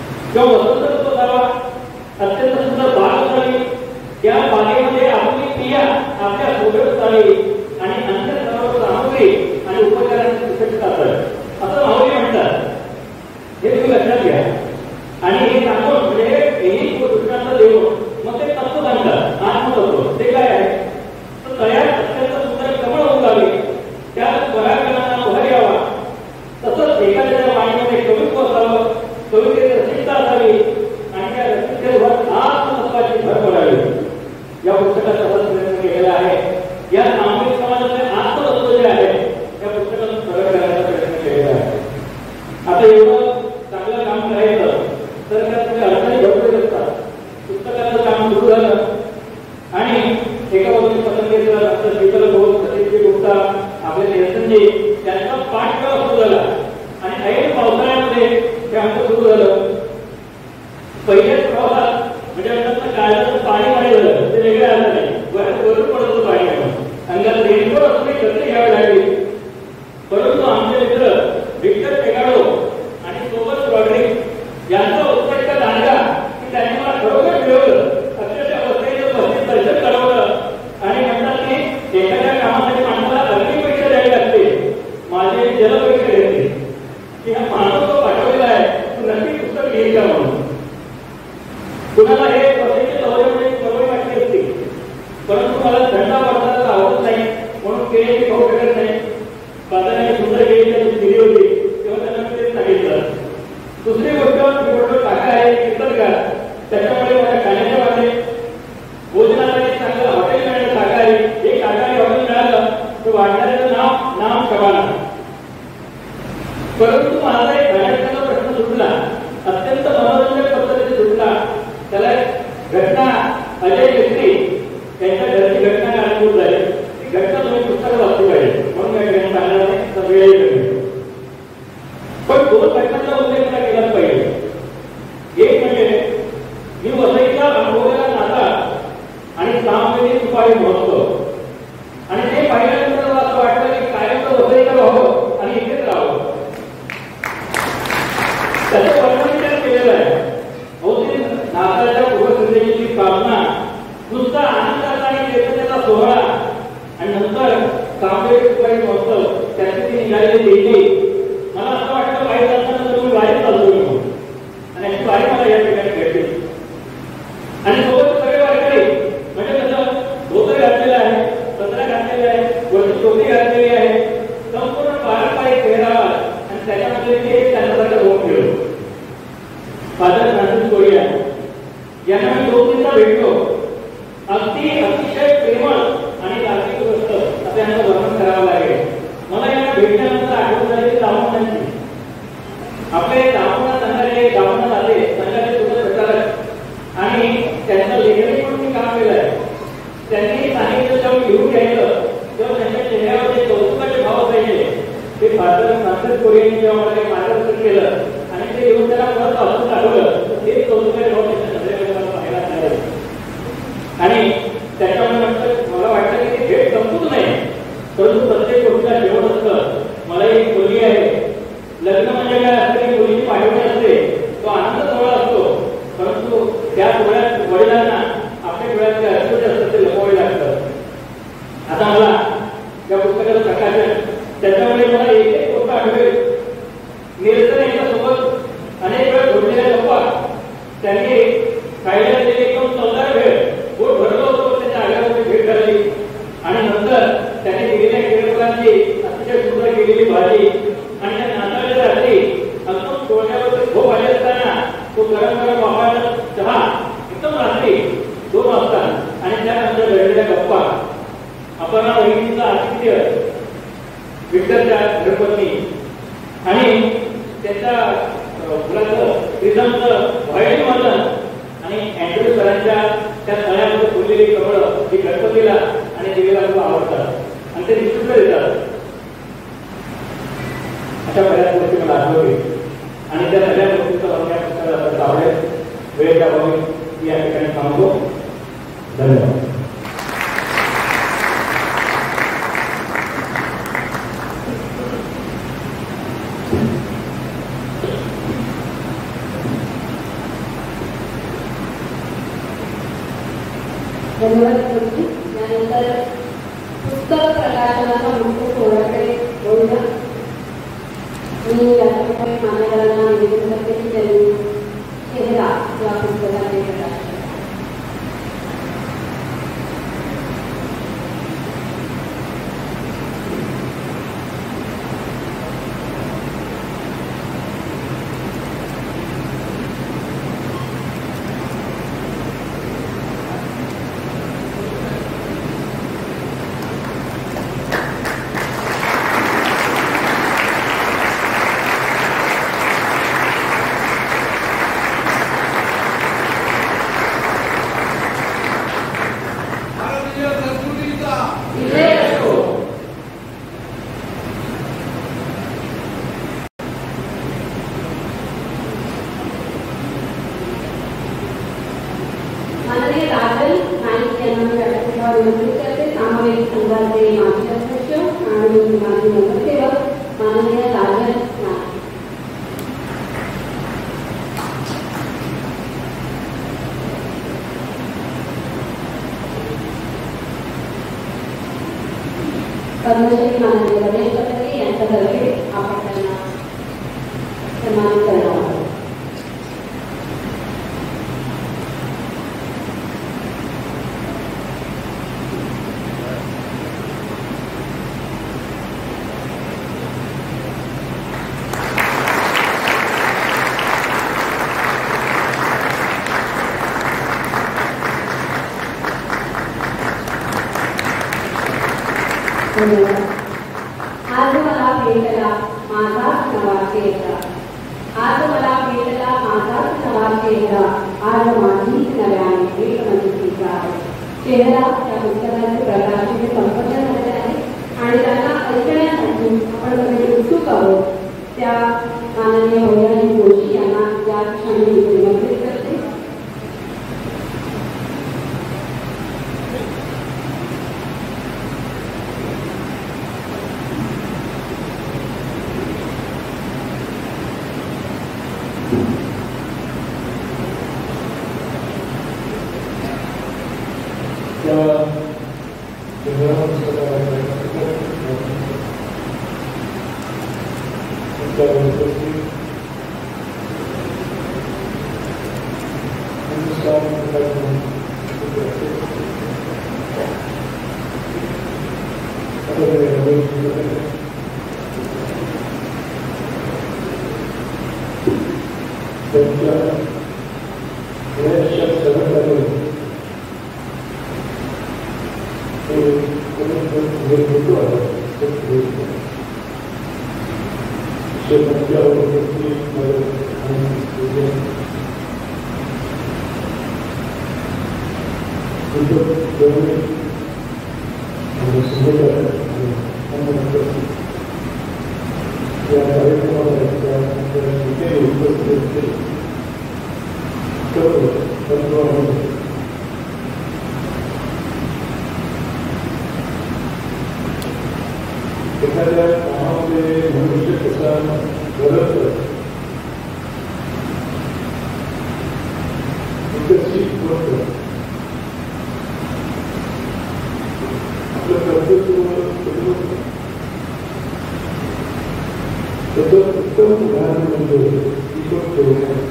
जेव्हा वसंत ऋतू झाला अत्यंत सुंदर बाग झाली. त्या बागेमध्ये आपली पिया प्रक्रिया आपल्या सोबत चालली आणि अन्य सर्व सामग्री आणि उपचारांची सुसज्जता असेल असं माऊली म्हणतात. हे तुम्ही लक्षात घ्या. आणि हे सांगून म्हणजे हेही दृष्टांत देऊन मग ते तत्व सांगतात. आत्मतत्व ते काय आहे तर तयार अत्यंत सुंदर कमळ उगावे त्यात पराक्रमांना उभा यावा. तसंच एखाद्याच्या वाणीमध्ये कवित्व असावं, कवितेची रसिकता असावी आणि त्या रसिकतेवर आत्मतत्वाची भर पडावी. या पुस्तकात तसाच प्रयत्न केलेला आहे. या सामूहिक समाजाचे आत्मतत्व जे आहे या पुस्तकातून प्रगट करण्याचा प्रयत्न केलेला आहे. आता एवढं चांगलं काम करायचं तर त्यात तुम्ही अडचणी भरपूर असतात. पुस्तकाचं काम सुरू झालं आणि एका बाजूने पसंतीचं डॉक्टर शीतल घोष, सतीश गुप्ता, आपले नेल्सनजी त्यांचा पाठपुरावा सुरू झाला आणि ऐन पावसाळ्यामध्ये हे आमचं सुरू झालं. पहिल्याच प्रवासात म्हणजे म्हणतात काळजाचं पाणी पाणी झालं ते वेगळं आलं नाही. वरून पडत होतं पाणी अंगात रेनकोट असणे कसे घ्यावे लागले. परंतु आमचे मित्र विक्टर पेगाडो आणि सोबत रॉड्रिक यांचा उत्कट दांडगा की त्यांनी मला खरोखर मिळवलं. अक्षरशः बसलेलं पस्तीस दर्शक करवलं आणि म्हणतात की एखाद्या कामासाठी माणसाला अग्निपरीक्षा द्यावी लागते. माझे जलपरीक्षा घेतली की हा माणूस तो पाठवलेला आहे तू नक्की पुस्तक लिहिल का म्हणून. कुणाला हे बसायचे दौऱ्यामध्ये सवय वाटली असते परंतु मला थंडा वाटण्याचा आवडत नाही म्हणून केळीची खाऊ शकत नाही. बाजाराने सुंदर केळी दिली होती तेव्हा त्यांना मी तेच सांगितलं. दुसरी गोष्ट मी बोलतो टाका आहे कीर्तन का त्याच्यामुळे माझ्या खाण्याच्या वाटे भोजनासाठी चांगलं हॉटेल मिळालं टाका आहे. एक टाकाने हॉटेल मिळालं तर वाटणाऱ्याचं नाव नाम शबाना. परंतु माझा एक खाण्याचा प्रश्न सुटला, अत्यंत मनोरंजक पद्धतीने सुटला. त्याला घटना अजय मिस्त्री त्यांच्या घरची घटना कारणीभूत झाली. ती घटना तुम्ही पुस्तकात वाचली पाहिजे म्हणून या ठिकाणी सांगणार नाही तर वेळही कमी. पण दोन घटनांचा उल्लेख मला केलाच पाहिजे. एक म्हणजे मी वसईचा अनुभवलेला नाता आणि सामवेदी सुपारी महोत्सव आणि ते पाहिल्यानंतर मला असं वाटलं की कायम वसईला व्हावं आणि इथेच राहावं. त्याचं वर्णन त्यात केलेलं आहे. नाताळच्या पूर्वसंध्येची कामना नुसता आनंदाचा आणि चैतन्याचा सोहळा आणि नंतर सामवेदी सुपारी महोत्सव त्याची ती निघालेली देणी. मला असं वाटतं काही तासानंतर तुम्ही वारीत चालतो म्हणून आणि अशी वारी मला या ठिकाणी भेटली. आणि सोबत सगळे वारकरी म्हणजे कसं धोतर घातलेलं आहे, सदरा घातलेलं आहे, वरती टोपी घातलेली आहे, संपूर्ण पारंपरिक पेहरावा आणि त्याच्यामध्ये ते त्यांच्यासारखं होऊन गेलो. फादर फ्रान्सिस कोरिया यांना मी दोन दिवसा भेटलो. अगदी अतिशय प्रेमळ आणि तार्किक गोष्ट असं यांचं वर्णन करावं लागेल. मला यांना भेटल्यानंतर आठवण झाली दामोदरांची. आपले दामोदर संघाचे दामोदर आले संघाचे सुद्धा प्रचारक आणि त्यांचं लेखनी म्हणून मी काम केलं आहे. त्यांनी सांगितलं जेव्हा लिहून घ्यायचं तेव्हा त्यांच्या चेहऱ्यावर कौतुकाचे भाव असायचे. ते फादर फ्रान्सिस कोरियाने जेव्हा मला काही मार्गदर्शन केलं आणि ते लिहून त्याला परत वाचून दाखवलं तेच कौतुकाचे भाव त्यांच्या नजरेमध्ये पाहायला मिळाले. आणि त्याच्यामुळे म्हटलं मला वाटतं की ते भेट संपूच नाही परंतु प्रत्येक गोष्टीला शेवट असतं. मला एक मुलगी आहे. लग्न म्हणजे काय असतं की मुलीची पाठवणी असते तो आनंद सोहळा असतो परंतु त्या सोहळ्यात वडिलांना आपल्या डोळ्यातले अश्रू जे असतात ते लपवावे लागतं. आता मला या पुस्तकाचं प्रकाशन त्याच्यामुळे मला एक एक गोष्ट आठवेल. नेल्सन यांच्यासोबत अनेक वेळ जोडलेल्या गप्पा त्यांनी खायला दिली. एकदम चौदार वेळ पोट भरलं होतं त्याच्या आगामध्ये भेट झाली आणि नंतर त्यांनी दिलेल्या केळफुलांची अतिशय सुंदर केलेली भाजी आणि त्या नाताळच्या रात्री अगदी सोहळ्यावर झोप आली असताना तो गरम गरम वापरला चहा एकदम रात्री दोन वाजता आणि त्यानंतर घडलेल्या गप्पा. अपर्णा वहिनीचा आतिथ्य, विक्टरच्या घरपत्नी आणि त्याच्या मुलाचं प्रिझमचं व्हायलिन वादन आणि अँड्रू सरांच्या त्या तळ्यामध्ये फुललेली कमळं ही गणपतीला आणि देवीला खूप आवडतात आणि ते निश्चित देतात. अशा बऱ्याच गोष्टी मला आठवते आणि त्या सगळ्या गोष्टीचा मला या पुस्तकात आवडेल. वेळेच्या अभावी या ठिकाणी थांबतो. धन्यवाद. धन्यवाद करते. त्यानंतर पुस्तक प्रकाशनाचा मुख्य सोहळ्याकडे बोलूया. मी व्यासपीठावर मान्यवरांना निवेदन करते की त्यांनी चेहरा या पुस्तकाचे प्रकाशन कर्मचारी माननीय रमेश पटके यांच्यातर्फे आपण त्यांना सन्मानित करणार आहोत. आज मला भेटला माझा नवा चेहरा, आज मला भेटला माझा नवा चेहरा, आज माझी नव्याने भेट मनस्थितीचा आहे. चेहरा या पुस्तकाचे प्रकाशन संपन्न झाले आहे आणि त्यांना ऐकण्यासाठी आपण सगळे उत्सुक आहोत. त्या माननीय भैयाजी जोशी यांना या क्षणी निमंत्रित करते. एखाद्या कामामध्ये मनुष्य कसा घडत विकसित होत आपलं कर्तृत्व त्याचं उत्तम उदाहरण म्हणजे दीपक ठेवणे.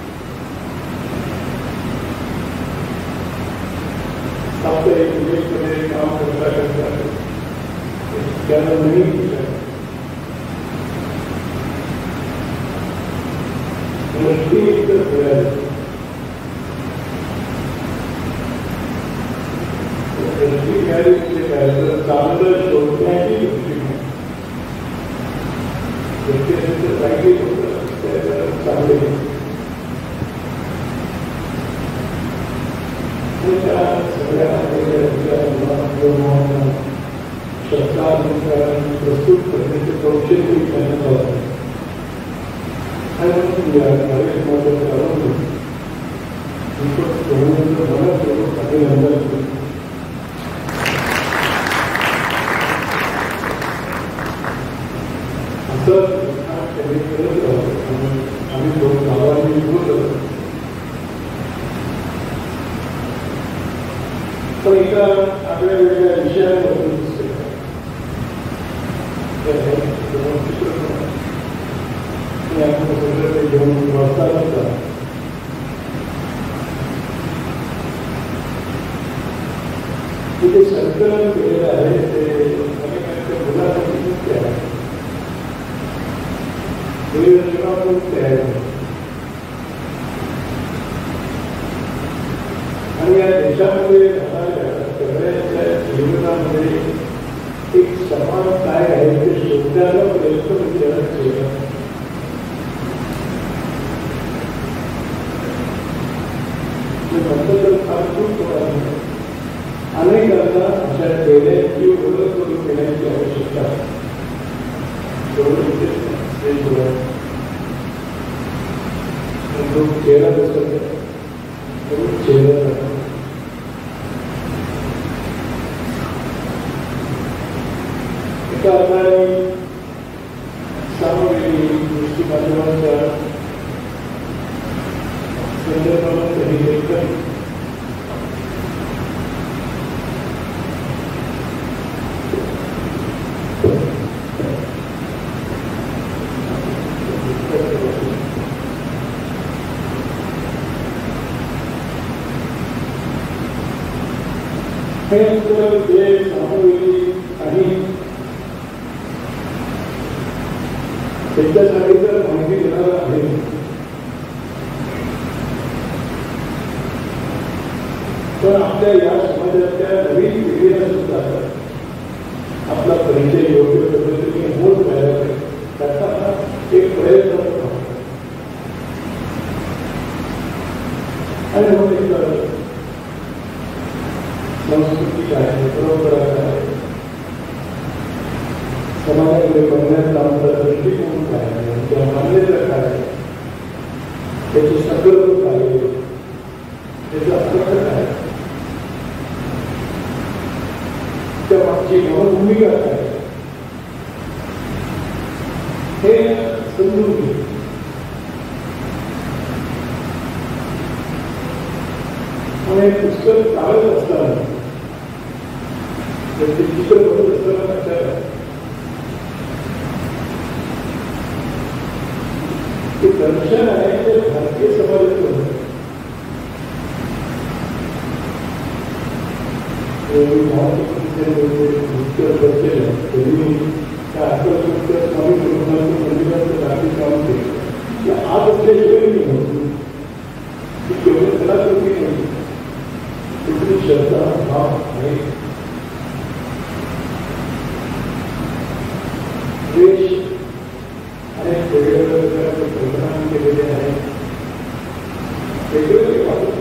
साप्ताहिक विवेकमध्ये काम करता करता त्याला नवीन दृष्टी मिळाली. दृष्टी मिळाली म्हणजे काय तर चांगलं शोधण्याची दृष्टी मिळाली. दृष्टी पाहिजे होतं चांगले त्या सगळ्या शब्दानुसार प्रस्तुत करण्याचे कौशल्य विचारण्यात आलं आणि या कार्यक्रमाचं प्रारंभ दीपक चव्हाणांचं मनापूर्वक अभिनंदन करतो. असं त्यांनी करत राहतो आणि आम्ही दोन गावांनी होत पण एका आपल्या वेगळ्या विषयावरून दिसते घेऊन वाचता नसता तिथे संकलन केलेलं आहे ते अनेकांच्या मुलासाठी मुख्य आहे मुख्य आहे आणि या देशामध्ये राहणाऱ्या सगळ्यांच्या जीवनामध्ये एक समान काय आहे ते शोधण्याचा प्रयत्न केला केला नंतर फार खूप अनेकांना अशा डेऱ्यांची ओळख करून घेण्याची आवश्यकता आहे चेहरा बसत चेहरा एका अर्थाने सामवेदी दृष्टी माध्यमांच्या संदर्भात कधी लेखन हे जे सामवेदी आणि त्यांच्यासाठी जर माहिती देणार आहे पण आपल्या या समाजाच्या नवीन पिढीला सुद्धा आपला परिचय योग्य पद्धतीने होत राहिला त्याचा एक प्रयत्न होता आणि मग एक संस्कृती आहे परंपरा आहे समाजाकडे बघण्याचा आमचा दृष्टिकोन काय आहे किंवा मान्यता काय आहे त्याची संकल्प काय आहे त्याचा अर्थ काय त्या मागची भूमिका काय हे समजून घे आणि पुस्तक काढत असताना ते चित्र बघत असताना लक्षात ते दर्शन आहे ते भारतीय समाजाचं होतं नृत्य बसलेलं त्यांनी त्या आकर्षक स्वामी प्रबोधनाचं मंदिराचं रात्री काम केलं आज असल्याशिवाय नाही होती ती केवळ कलाकृती नाही कुठली श्रद्धा भाव आहे देश अनेक वेगवेगळ्या प्रकारचे परिणाम केलेले आहेत वेगवेगळे वाटत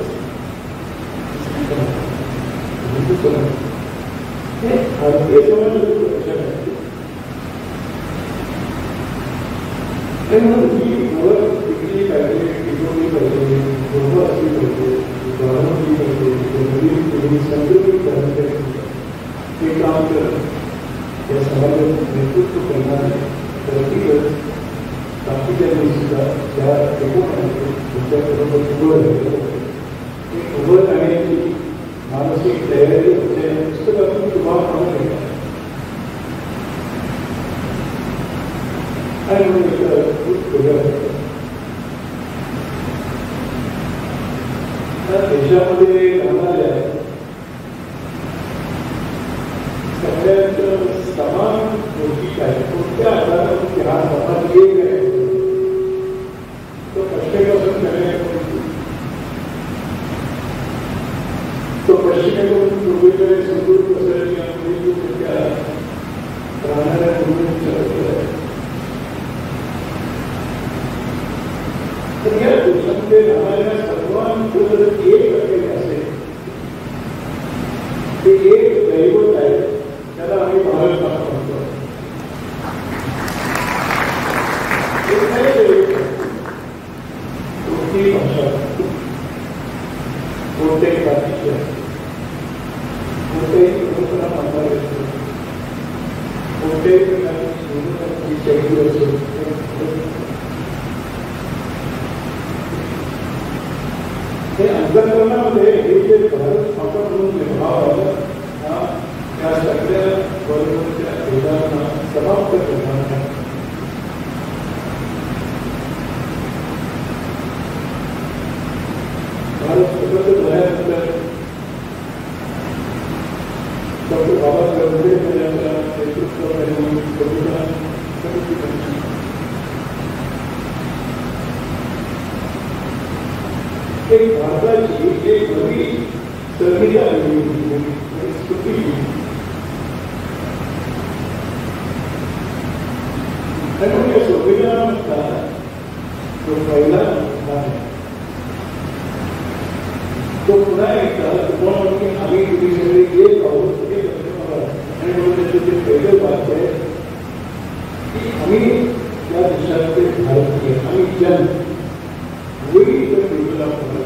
हे भारतीय समाजाचं लक्षण आहे म्हणून ही ओळख टिकली पाहिजे टिकवली पाहिजे बरोबर असली पाहिजे जाणवली पाहिजे नवीन पिढी संतुलित करण्यासाठी हे काम करत या समाजात नेतृत्व करणारे प्रत्येकच बाकीच्या सुद्धा त्या एकोणाने तुमच्याबरोबर उभं राहिलं ते उभं राहण्याची मानसिक तयारी होते पुस्तकातून तुम्हाला म्हणून घेतला आणि म्हणून खूप वेगळं देशामध्ये राहणाऱ्या सगळ्यात समान गोष्टी काय कोणत्या आधारातून हा समाज एक आहे तो पश्चिमेपासून करण्यापूर्वी तो पश्चिमेकडून पूर्वेकडे समजून पसरण्यापूर्वी त्या राहणाऱ्या पूर्वीच्या तर या देशामध्ये राहणाऱ्या सर्वांचं जर एक असेल असेल ते एक दैवत आहे त्याला आम्ही भारत माता म्हणतो कोणतीही भाषा कोणत्याही जातीची कोणत्याही परंपरा मानणारी असतो कोणत्याही प्रकारची शैली असेल हे अंतःकरणामध्ये हे जे भारत माता म्हणून भाव आहे बरोबरच्या भेदांना समाप्त करणारा भारत स्वतंत्र झाल्यानंतर डॉक्टर बाबासाहेब आंबेडकर यांच्या नेतृत्वाखाली संविधान समिती बनली. एक भारताची एक नवी संहिता स्थिती आणि संविधानाचा जो पहिला आहे तो पुन्हा एकदा तुम्हाला की आम्ही तुम्ही सगळे एक आहोत आणि म्हणून त्याचे ते पहिलं वाक्य आहे की आम्ही या देशातले भारतीय आम्ही जन वही इतर देशाला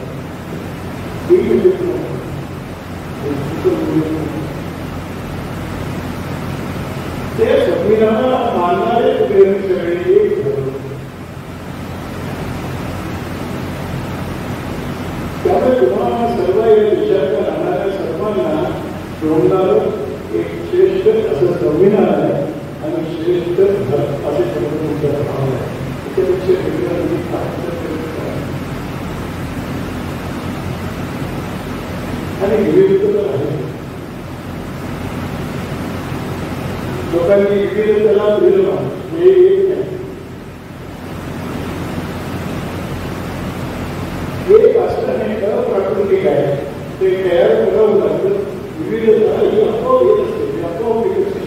ते संविधानाला मानणारे सगळे एक त्यामुळे तुम्हाला सर्व या देशाच्या राहणाऱ्या सर्वांना जोडणारं एक श्रेष्ठ असं संविधान आहे आणि श्रेष्ठ असे तुमच्या भाव आहे त्याच्यापेक्षा आणि विविधता आहे. लोकांनी विविधतेला विरोध हे एक नाही. एक असणं हे अप्राकृतिक आहे. ते तयार करावं लागतं. विविधता ही आपोआप येत असते आपोआप येत असते.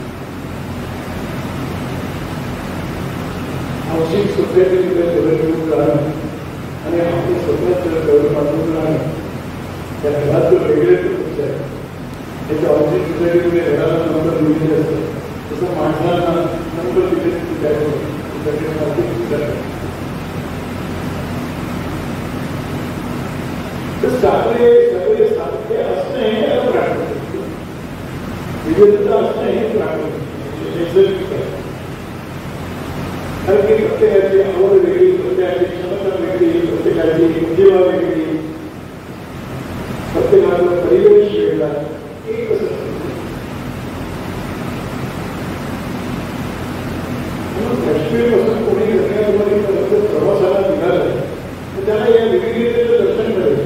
औषधिक सोसायटीमध्ये डेव्हलपमेंट राहणं आणि आपलं स्वतःच डेव्हलपमेंट राहणं त्या घराचं वेगळे पक्ष आहे. त्याच्या औषधिक सोसायटीमध्ये घराला नंबर लिहिलेले असतं तसं माणसांना नंबर दिले साखरे सगळे सारखे असणे हे अप्राकृतिक. विविधता असणे हे प्राकृतिक नैसर्गिक आहे. कारण की प्रत्येकाची आवड वेगळी प्रत्येकाची क्षमता वेगळी प्रत्येकाची प्रतिभा वेगळी प्रत्येकाचा परिवेश वेगळा एक असं म्हणून काश्मीरपासून कोणी कन्याकुमारी प्रवासाला निघालं तर त्याला या विविधतेचं दर्शन मिळेल.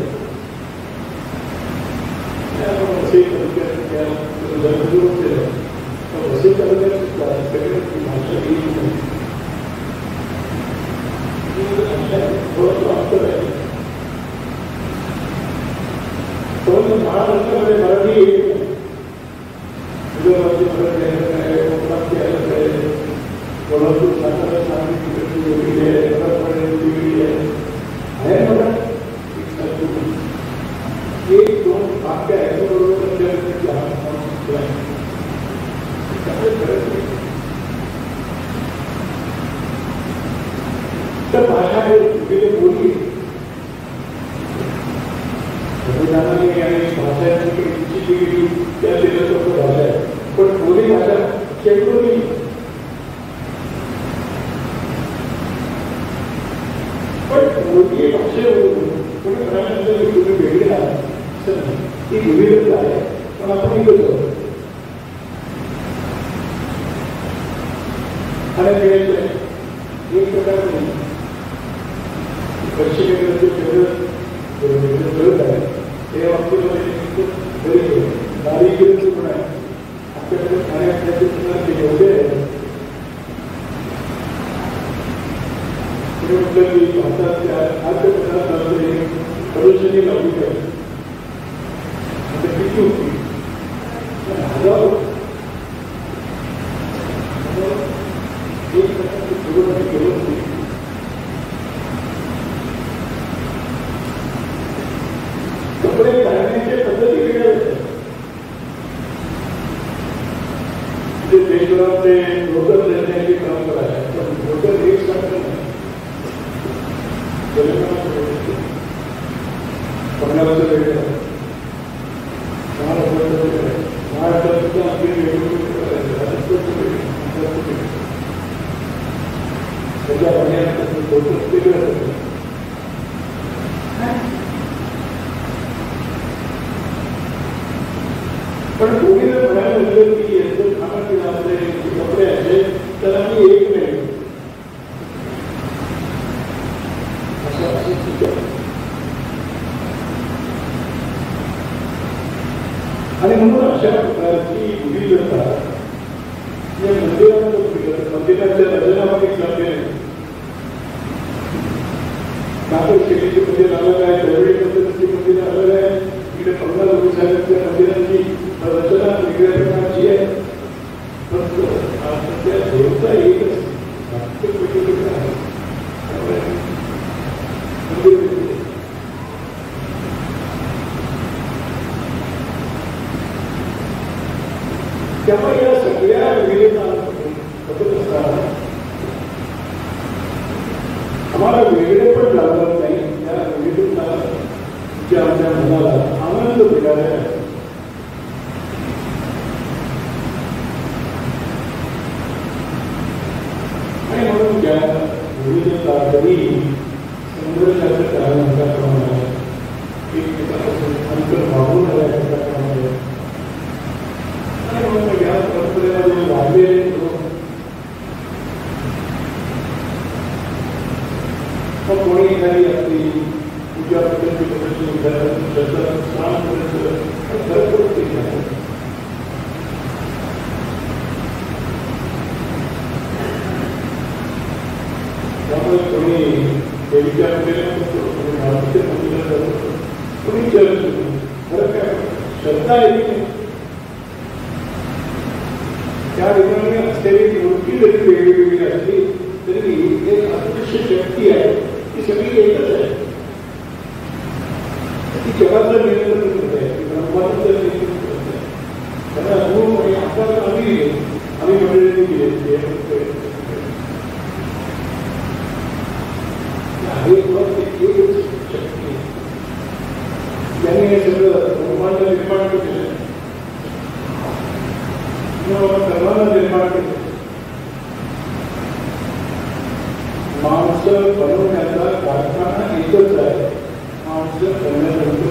वसई तालुक्यात जन्मजून केलं तर वसई तालुक्यात सुद्धा सगळ्यात भाषा येईल थोडंसं अंतर आहे. परंतु महाराष्ट्रामध्ये मराठी येत नाही. विदर्भाची मराठी यायला काय कोकणातली यायला काय कोल्हापूर सातारा सांगली तिकडची वेगळी आहे मराठवाड्याची वेगळी आहे आहे मराठी एक दोन वाक्य याच्याबरोबर तर भाषा हे विविध बोली संविधानाने आणि भाषांची गेली त्या देशाचं भाषा आहे पण बोली भाषा शेकडोनी पण बोली भाषेवरून कोणी म्हणाल्यानंतर तुम्ही वेगळी आहात ती विविधता आहे पण आपण इथं जाऊ आणि एक प्रकारचे पश्चिमेकडे कळत आहे ते बाबतीमध्ये गरीब दारिद्र्याचं पण आहे. आपल्याकडे खाण्याचे सुद्धा एवढे आहे म्हटलं की भारताच्या खाद्यपदार्थांमध्ये प्रदूषणी लावली पाहिजे. किती होती हजारो एक प्रकारची सुरुवात केली होती. कपडे घालण्याच्या पद्धती वेगळ्या होत्या. म्हणजे देशभरातले धोतर देण्याची परंपरा आहे पण धोतर एक सारखं नाही. बंगालचं वेगळं आहे महाराष्ट्राचं वेगळं आहे महाराष्ट्रात सुद्धा आपली वेगवेगळी त्याच्या महिन्यात धोतर वेगळं होतं. पण कोणी जर म्हणायला लागलं की यांचं आणि म्हणून अशा प्रकारची विविधता या मंदिरामध्ये मंदिराच्या रचनामध्ये लागले कापड शैलीचे मंदिर अलग आहे, द्रविड पद्धतीचे मंदिर अलग आहे, इकडे पंधरा साहेबांच्या मंदिरांची रचना वेगळ्या प्रकारची आहे. पण त्या देवता एकच वेगवेगळं आहे. त्यामुळे या सगळ्या विविधता बघत असताना आम्हाला वेगळे पण जाणवत नाही. त्या विविधता ज्या आमच्या मनाला आनंद मिळाला आहे. आणि म्हणून त्या विविधता कधी संघर्षाचं कारण असल्याप्रमाणे एकमेकापासून अंतर वाढून आल्याप्रमाणे आणि म्हणून या परंपरेमध्ये वाढलेले मग कोणी एखादी आपली पूजा पद्धती फरक पडते नाही. त्यामुळे कोणी देवीच्या मंदिरात करतो, कोणी मारुतीच्या मंदिरात करतो, कोणी चर्च होतो. फरक काय श्रद्धा आहे त्या ठिकाणी असलेली मूर्ती जरी वेगळी असली तरी एक अदृश्य शक्ती आहे, ती सगळी एकच आहे. ती जगाचं नियंत्रण करत आहे, ती ब्रह्मांडाचं नियंत्रण करत आहे. त्याला अनुभव आणि आपण आम्ही आम्ही मंडळींनी केले आहे एकच शक्ती ज्यांनी हे सगळं ब्रह्मांड निर्माण केलं, सर्वांना निर्माण केलं. माणसं बनवण्याचा कारखाना एकच आहे. माणसं बनवण्यानंतर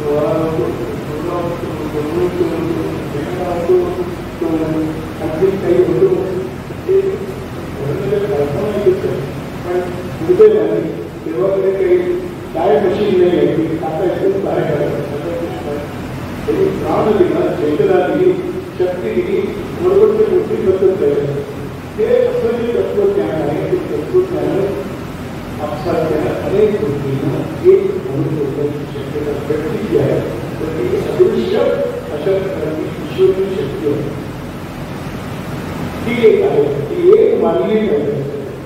आणखी काही होतो ते बनवण्याचा कारखाना एकच आहे. पण पुढे नाही तेव्हाकडे काही काय मशीन नाही आहे की टाकायचं काय करायचं. प्राण दिला, चेतना दिली, शक्ती दिली, बरोबर ते गोष्टी बदलत आहे. ते असं जे तत्वज्ञान आहे ते तत्वज्ञान आपसाच्या अनेक गोष्टींना एक म्हणून सोडण्याची शक्यता व्यक्ती जी आहे तर ती अदृश्य अशा प्रकारची ईश्वरी शक्ती आहे. ती एक आहे, ती एक मानली पाहिजे.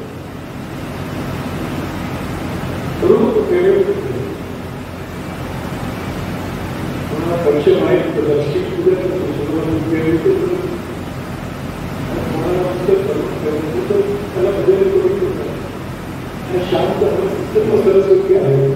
रूप वेगळे कोणाला परीक्षा माहीत लक्षित त्याला बदल करून आणि शांत सर्व सरस्वती आहे.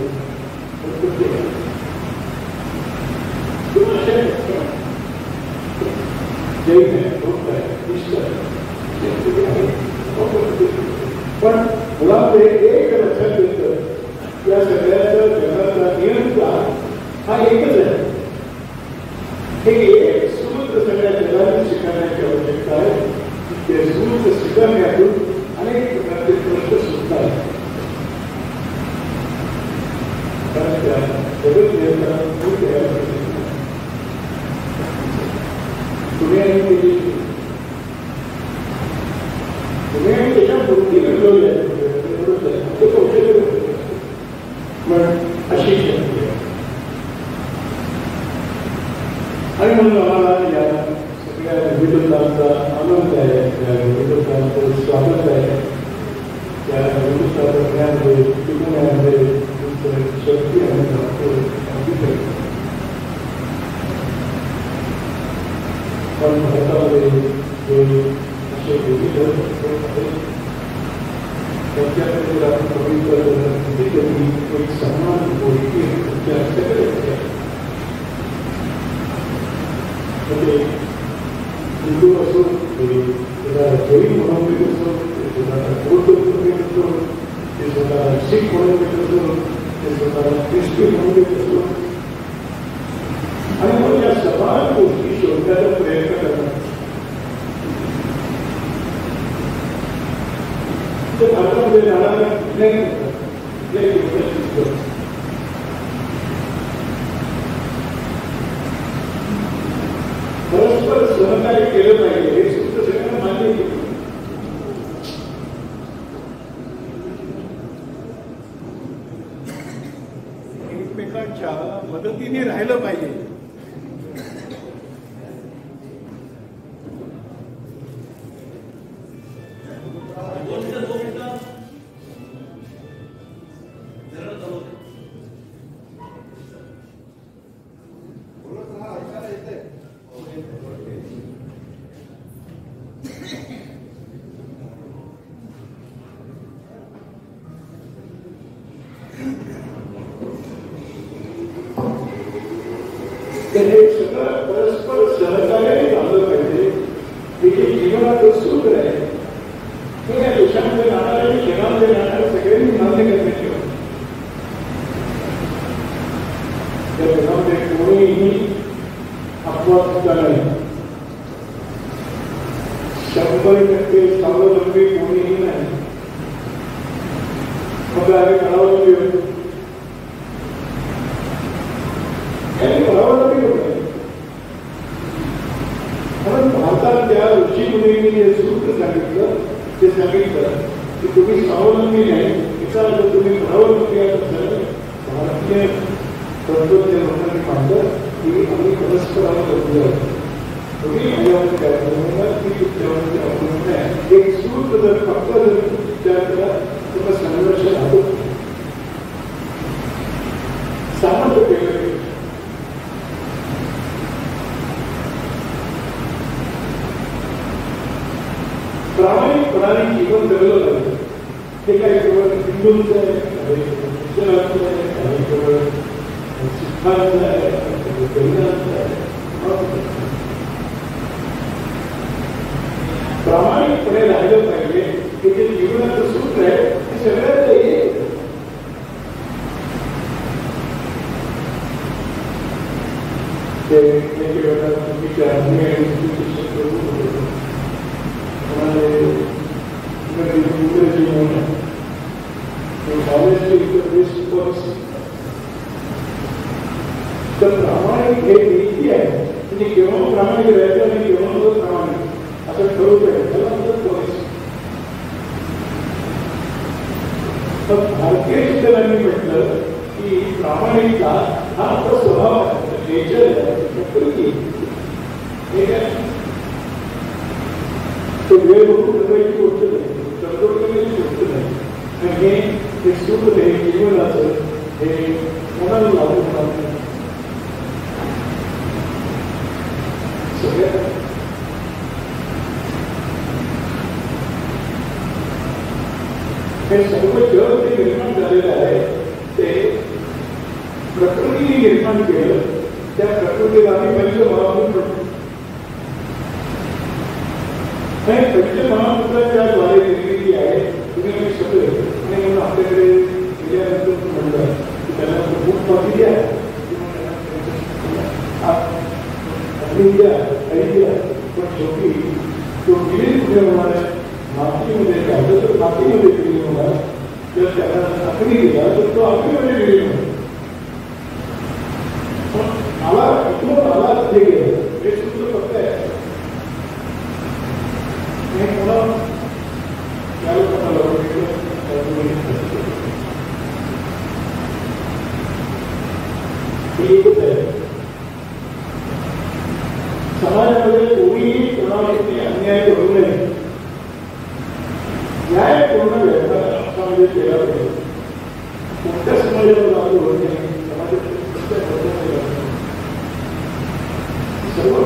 जैन आहे, बौद्ध आहे, इष्ट आहे, पण मुळात एक लक्षात येतं या सगळ्याचा जगाचा नियंत्रण हा एकच आहे. हे एक सूत्र सगळ्या जगाला शिकवण्याची आवश्यकता आहे. त्या सूत्र शिकवण्यातून अनेक प्रकारचे प्रश्न सुटतात. कारण त्या जगत नियंत्रण खूप तयार करते. पुण्याने केली पुण्याने त्याच्या बुद्धी घडवली आहे. पण अशी शक्ती आहे. आणि म्हणून आम्हाला या सगळ्या विविधतांचा आनंद आहे, त्या विविधतांचं स्वागत आहे. त्या विविधतामध्ये टिकवण्यामध्ये शक्ती आणि पण भारतामध्ये जे असे विविध त्यांच्याकडे आपण बघितलं कधी कधी एक सन्मान गोष्टी तुमच्या सगळ्या म्हणजे हिंदू असो, त्याला जैन म्हणून भेट असो, ते स्वतःला बौद्ध म्हणून भेट असो, ते स्वतःला शीख म्हणून भेट असो, ते स्वतःला ख्रिस्ती म्हणून भेट असो. आणि मग या समान गोष्टी शोधण्याचा प्रयत्न करतात. ते भारतामध्ये जाणाऱ्या कुठल्याही कुठल्याही गोष्ट परस्पर सहकार्य केलं पाहिजे हे सूत्र सगळ्यांना मान्य केलं. एकमेकांच्या मदतीने राहिलं पाहिजे. हे सगळं परस्पर सहकार्याने झालं पाहिजे. हे जे जीवनाचं सूत्र आहे ते या देशामध्ये राहणारे जगामध्ये राहणारे सगळ्यांनी मान्य करण्याची होती. त्या जगामध्ये कोणीही अपवाद सुद्धा नाही. शंभर टक्के स्वावलंबी कोणीही नाही. मग आम्ही परावलंबी होतो. म्हणून भारतातल्या ऋषी मुनींनी जे सूत्र सांगितलं ते सांगितलं की तुम्ही स्वावलंबी नाही, याचा अर्थ तुम्ही परावलंबी असेल. भारतीय तत्वज्ञ लोकांनी मानलं की आम्ही परस्परावलंबी आहोत. तुम्ही एक सूत्र जर फक्त जर विचार केला तर संघर्ष राहतो. सामर्थ्य केलं प्रामाणिकपणाने जीवन जगलं पाहिजे. ते काही केवळ हिंदूंचं आहे, काही मुसलमानांचं आहे, काही केवळ सिखांचं आहे, काही जैनांचं आहे. प्रामाणिकपणे राहिलं पाहिजे. हे जे जीवनाचं सूत्र आहे ते सगळ्यात एक ते चुकीच्या तर प्रामाणिक हे नीती आहे. म्हणजे केव्हा प्रामाणिक राहायचं आणि केव्हा प्रामाणिक असं ठरवत आहे. त्याला म्हणतात पॉलिसी. तर भारतीय शिक्षकांनी म्हटलं की प्रामाणिकता हा आपला स्वभाव आहे, नेचर आहे, प्रकृती. तो वेळ बघून ठरवायची गोष्ट नाही, तडजोड करण्याची गोष्ट नाही. आणि हे सूत्र हे जीवनाचं हे कोणाला लागू होणार नाही. सगळ्यात हे सर्व जग जे निर्माण झालेलं आहे ते प्रकृतीने निर्माण केलं. त्या प्रकृतीला आम्ही पंचमहाभूत म्हणतो. पंचमहाभूताच्या द्वारे निर्मिती आहे. तुम्ही आम्ही सगळे आणि म्हणून आपल्याकडे गेल्यानंतर म्हणलं की त्यांना खूप माती द्या, द्या, काही द्या. पण शेवटी तो विलीन कुठे होणार आहे? मातीमध्ये राहिलं तर मातीमध्ये विलीन होणार. जर त्याला साखळी दिला तर तो आखरीमध्ये विलीन होणार. मला इथून मला ते गेलं हे सूत्र फक्त आहे. मला त्या लोकांना एकच आहे. समाजामध्ये कोणीही कोणावरती अन्याय करू नये. न्याय पूर्ण व्यवहारामध्ये केला पाहिजे. कोणत्या समाजाला लागू होत नाही. समाजात सर्व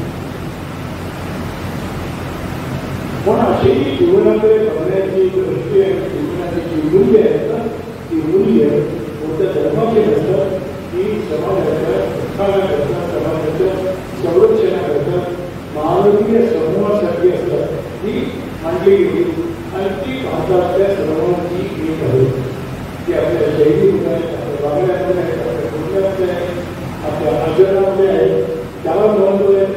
पण अशी जीवनाकडे बघण्याची दृष्टी आहे. जीवनाची जी मूल्य आहेत ना ती मूल्य कोणत्या धर्माची नसतात. ती समाजाच्या उत्थानाकरता समाजाच्या संरक्षणाकरता मानवीय समूहासाठी असतात. ती मांडली गेली आणि ती भारतातल्या सर्वांची एक आहे. ती आपल्या शैलीमध्ये आहे, आपल्या वागण्यामध्ये आहे, आपल्या बोलण्यामध्ये आहे, आपल्या आचरणामध्ये आहे. त्याला महत्व आहे.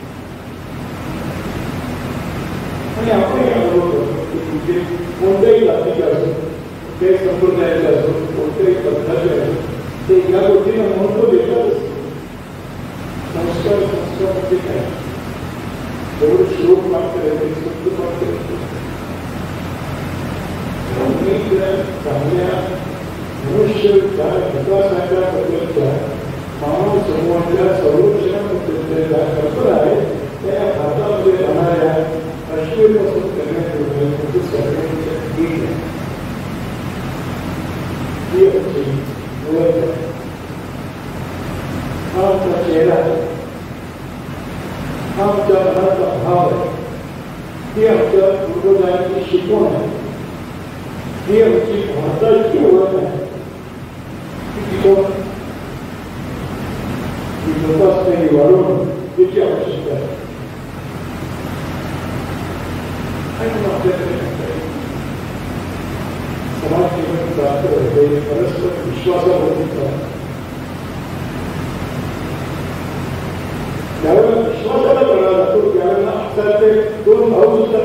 आणि आपण अनुभव करतो की तुमचे कोणत्याही जातीचे असो, कोणत्याही संप्रदायाचे असो, कोणत्याही पद्धती असो, ते या गोष्टीला महत्व देतात. संस्कार संस्कार संस्कार म्हणजे काय जेवढं श्लोक पाठ करायचे शब्द पाठ करायचे चांगल्या मनुष्य विकासाच्या बद्दलच्या मानव समूहाच्या संरक्षणाबद्दलच्या ज्या कल्पना आहेत त्या भारतामध्ये राहणाऱ्या काश्मीरपासून करण्यात येऊन म्हणजे सगळ्यांच्या ठीक आहे ही आमची ओळख आहे हा आमचा चेहरा आहे हा आमच्या मनाचा भाव आहे ही आमच्या पूर्वजांची शिकवण आहे ही आमची भारताची ओळख आहे ती कोण ती जोपासण्याची वाढवून त्याची आवश्यकता आहे आणि आपल्याकडे समाज जीवन प्राप्त होते परस्पर विश्वासावरतीचा ज्यावेळेला विश्वासाला कळला जातो त्यावेळेला आपल्याला दोन भाव सुद्धा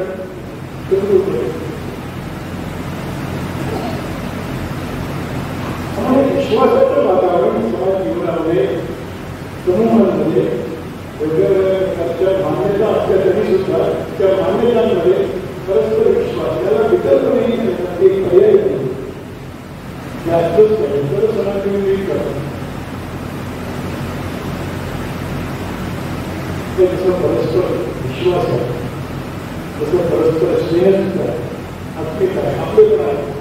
विश्वासाचं वातावरण समाज जीवनामध्ये समूहांमध्ये वेगवेगळ्या प्रकारच्या मान्यता असल्या तरी सुद्धा त्या मान्यतांमध्ये परस्पर विश्वास याला विकल्प नाही एक पर्याय नाही जास्तच नाही तर समाज करतो जसं परस्पर विश्वास आहे तसं परस्पर स्नेह सुद्धा आपले काय आपले पण आहे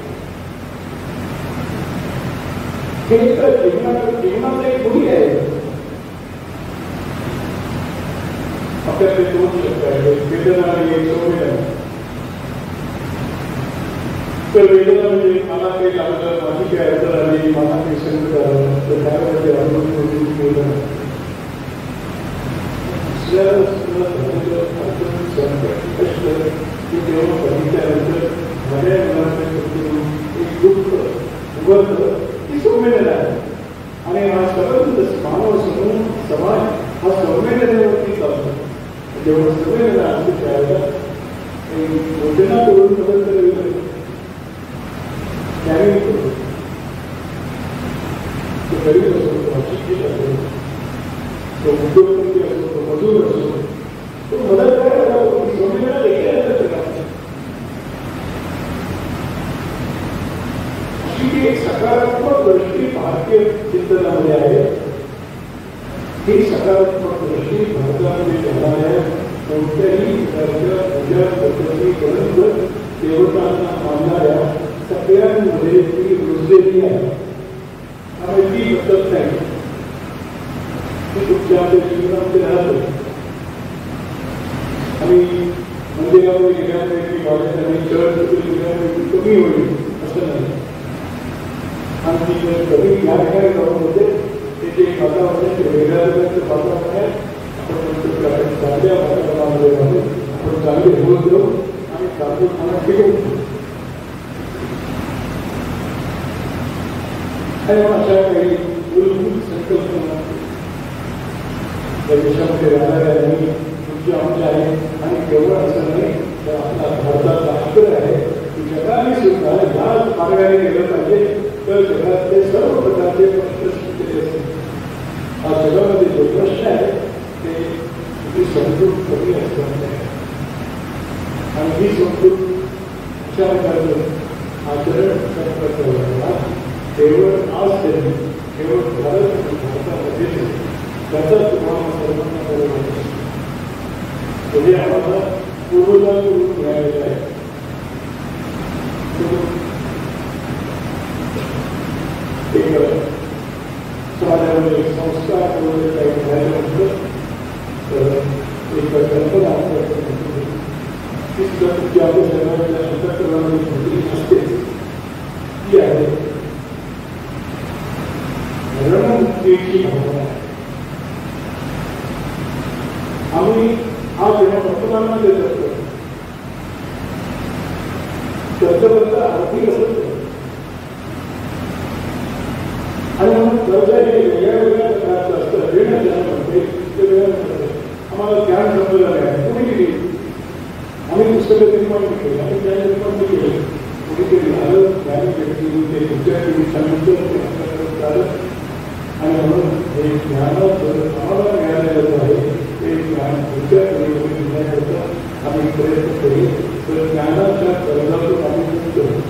हे तर जीवनात जीवनाचं एक गुढी आहे आपल्याकडे दोन शब्द आहेत वेदना आणि एक संवेदना तर वेदना म्हणजे मला काही लागलं माझी काही अडचण आली मला काही संकट आलं तर काय म्हणजे अनुभव वेदना दुसऱ्याला सुद्धा अडचण संकट कष्ट हे तेव्हा बघितल्यानंतर माझ्या मनात एक दुःख उघडतं ती संवेदना आहे आणि हा सर्व मानव समूह समाज हा संवेदनेवरती चालतो जेव्हा संवेदना असते त्यावेळेला योजना करून बदल तर त्यावेळी करतो तो गरीब असो तो अशिक्षित असो तो उद्योगपती असो तो मजूर असो तो मदत करायला संवेदना देखील एक सकारात्मक दृष्टी भारतीय चिंतनामध्ये आहे ही सकारात्मक दृष्टी भारतामध्ये जाणाऱ्या कोणत्याही प्रकारच्या पूजा पद्धतीपर्यंत देवतांना मानणाऱ्या सगळ्यांमध्ये ती रुजलेली आहे आणि ती बदलत नाही ती तुमच्या आपल्या जीवनामध्ये राहते आणि मंदिरामध्ये गेल्यापैकी बाळांनी चर्च गेल्यापैकी कमी होईल असं नाही आणि कधी या ठिकाणी जाऊन होते त्याचे एक वातावरण वेगळ्या प्रकारचं वातावरण आहे आपण म्हणतो चांगल्या वातावरणामध्ये राहतो आपण चांगले बोल देऊ आणि चांगले खाणं शिकवू आणि अशा काही मूलभूत संकल्पना त्या देशामध्ये राहणाऱ्या नाही तुमच्या आमच्या आहे आणि केवळ असं नाही तर आपला भारताचा आग्रह आहे की जगाने सुद्धा याच मार्गाने गेलं पाहिजे तर जगातले सर्व प्रकारचे प्रश्न सुटलेले असतील हा जगामध्ये जो प्रश्न आहे ते ही समजूत कमी असणार आहे आणि ही समजूत अशा प्रकारचं आचरण करता केवळ आज त्यांनी केवळ भारत भारतामध्ये त्याचा तुम्हाला सर्वांना बरोबर म्हणजे आम्हाला पूर्वजांकडून मिळालेलं आहे एक समाजामध्ये संस्कार वगैरे काही मिळालं म्हटलं तर एक कल्पना ती सुद्धा तुमच्या आपल्या सर्वांच्या अंतःकरणामध्ये असते ती आहे रणमुक्तीची भावना आहे आम्ही हा जेव्हा वर्तमानाला देत असतो कर्तव्याचा आर्थिक असत आणि म्हणून कर्ज हे वेगळ्या वेगळ्या प्रकारचं असतं ऋण ज्याला म्हणते ते वेगळं असतं आम्हाला ज्ञान समजलं नाही कोणी केली आम्ही पुस्तकं निर्माण केली आम्ही ज्ञान निर्माण केली कोणीतरी आलं ज्ञान व्यक्ती ते विद्यार्थी सांगितलं ते आपल्याकडे आलं आणि म्हणून हे ज्ञान आम्हाला मिळालेलं आहे ते ज्ञान पुढच्या पिढीमध्ये घेण्याकरता आम्ही प्रयत्न करू. तर ज्ञानाच्या कर्जातून आम्ही मुक्त होऊ.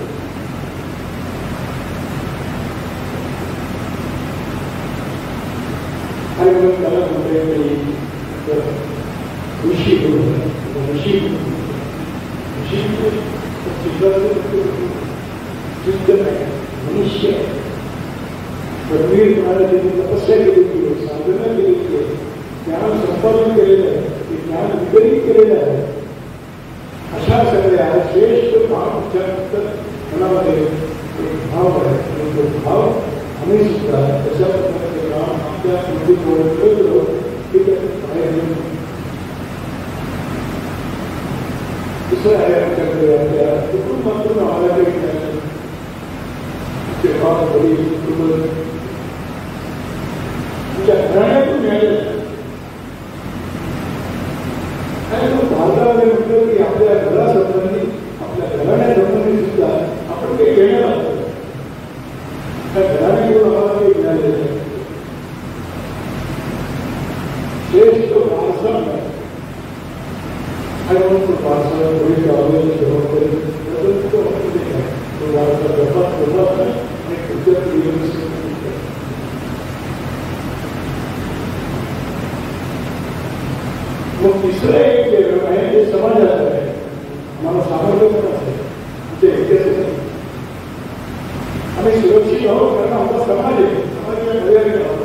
आणि मग त्याला म्हणता येईल ऋषी ऋषी ऋषी शुद्ध नाही मनुष्य गंभीरपणाने त्यांनी तपस्या केलेली आहे, साधना केलेली आहे, ज्ञान संपादन केलेलं आहे, ते ज्ञान वितरित केलेलं आहे. अशा सगळ्या श्रेष्ठ भावच्या मनामध्ये एक भाव आहे आणि तो भाव आम्ही सुद्धा तशा प्रकारचे काम आमच्या स्मृतीवर बाहेर येऊ. दुसरं आहे आमच्याकडे आपल्या कुटुंबातून आम्हाला काही मिळालं भाव वडील कुटुंब तुमच्या घराण्यातून मिळालं. आणि मग भारतामध्ये म्हटलं की आपल्या घरासंबंधी आपल्या घराण्यासंबंधी सुद्धा आपण काही घेणं लागतो. त्या घराण्याकडून आम्हाला काही मिळालेलं आहे. श्रेष्ठ वारसा आणि म्हणून तो वारसा वडील लावलेली जबाबदारी तो वारसा जपात होता आणि पुढच्या पिढीला मग तिसरं एक जे आहे ते समाजाचं आहे. आम्हाला सामर्थ्य पण असते ते ऐतिहासिक आम्ही सुरक्षित आहोत कारण आमचा समाज आहे. समाजाच्या मर्यादित आहोत.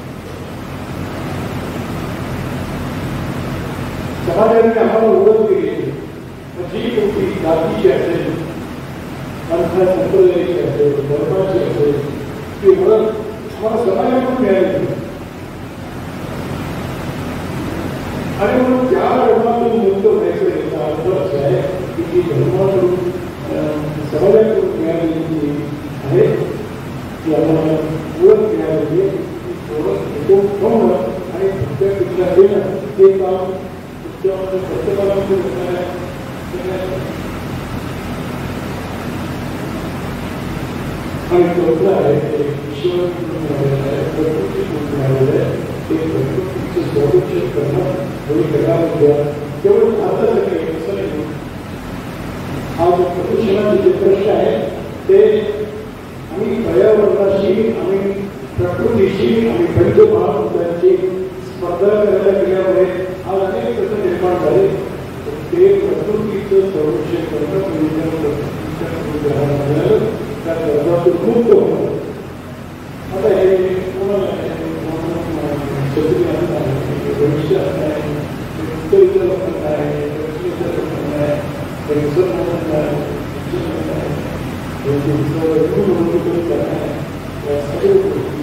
समाजाने आम्हाला ओळख केली जी कोणती जातीची असेल, माणसा संप्रदायाची असेल, धर्माची असेल ती ओळख आम्हाला समाजाकडून मिळाली. आणि म्हणून ज्या धर्मातून मुक्त व्हायचं याचा अर्थ असा आहे की ती धर्माकडून समाजाकडून मिळालेली आहे ती आम्हाला ओळख मिळालेली आहे. ती ओळख होणं आणि पुढच्या पिढीला देणं ते काम प्रत्येकाला आणि चौथं आहे ते ईश्वर मिळालेलं आहे, प्रकृती मिळालेलं आहे. ते प्रकृतीचं संरक्षण करणं थोडी करावं द्या तेवढं भारतासाठी असं नाही. हा जो प्रदूषणाचे जे प्रश्न आहे ते आम्ही पर्यावरणाशी आम्ही प्रकृतीशी आणि पंचमहाभूतांची स्पर्धा करायला गेल्यामुळे आज अनेक प्रश्न निर्माण झाले. ते प्रकृतीचं संरक्षण करणं त्या कर्जातून मुक्त होणं. आता हे कोणाला भविष्य आहे, उत्तरेचं लोकांना आहे, दक्षिणेचं लोकांना आहे, त्यांचं लोकांना आहे, या सगळ्या गोष्टी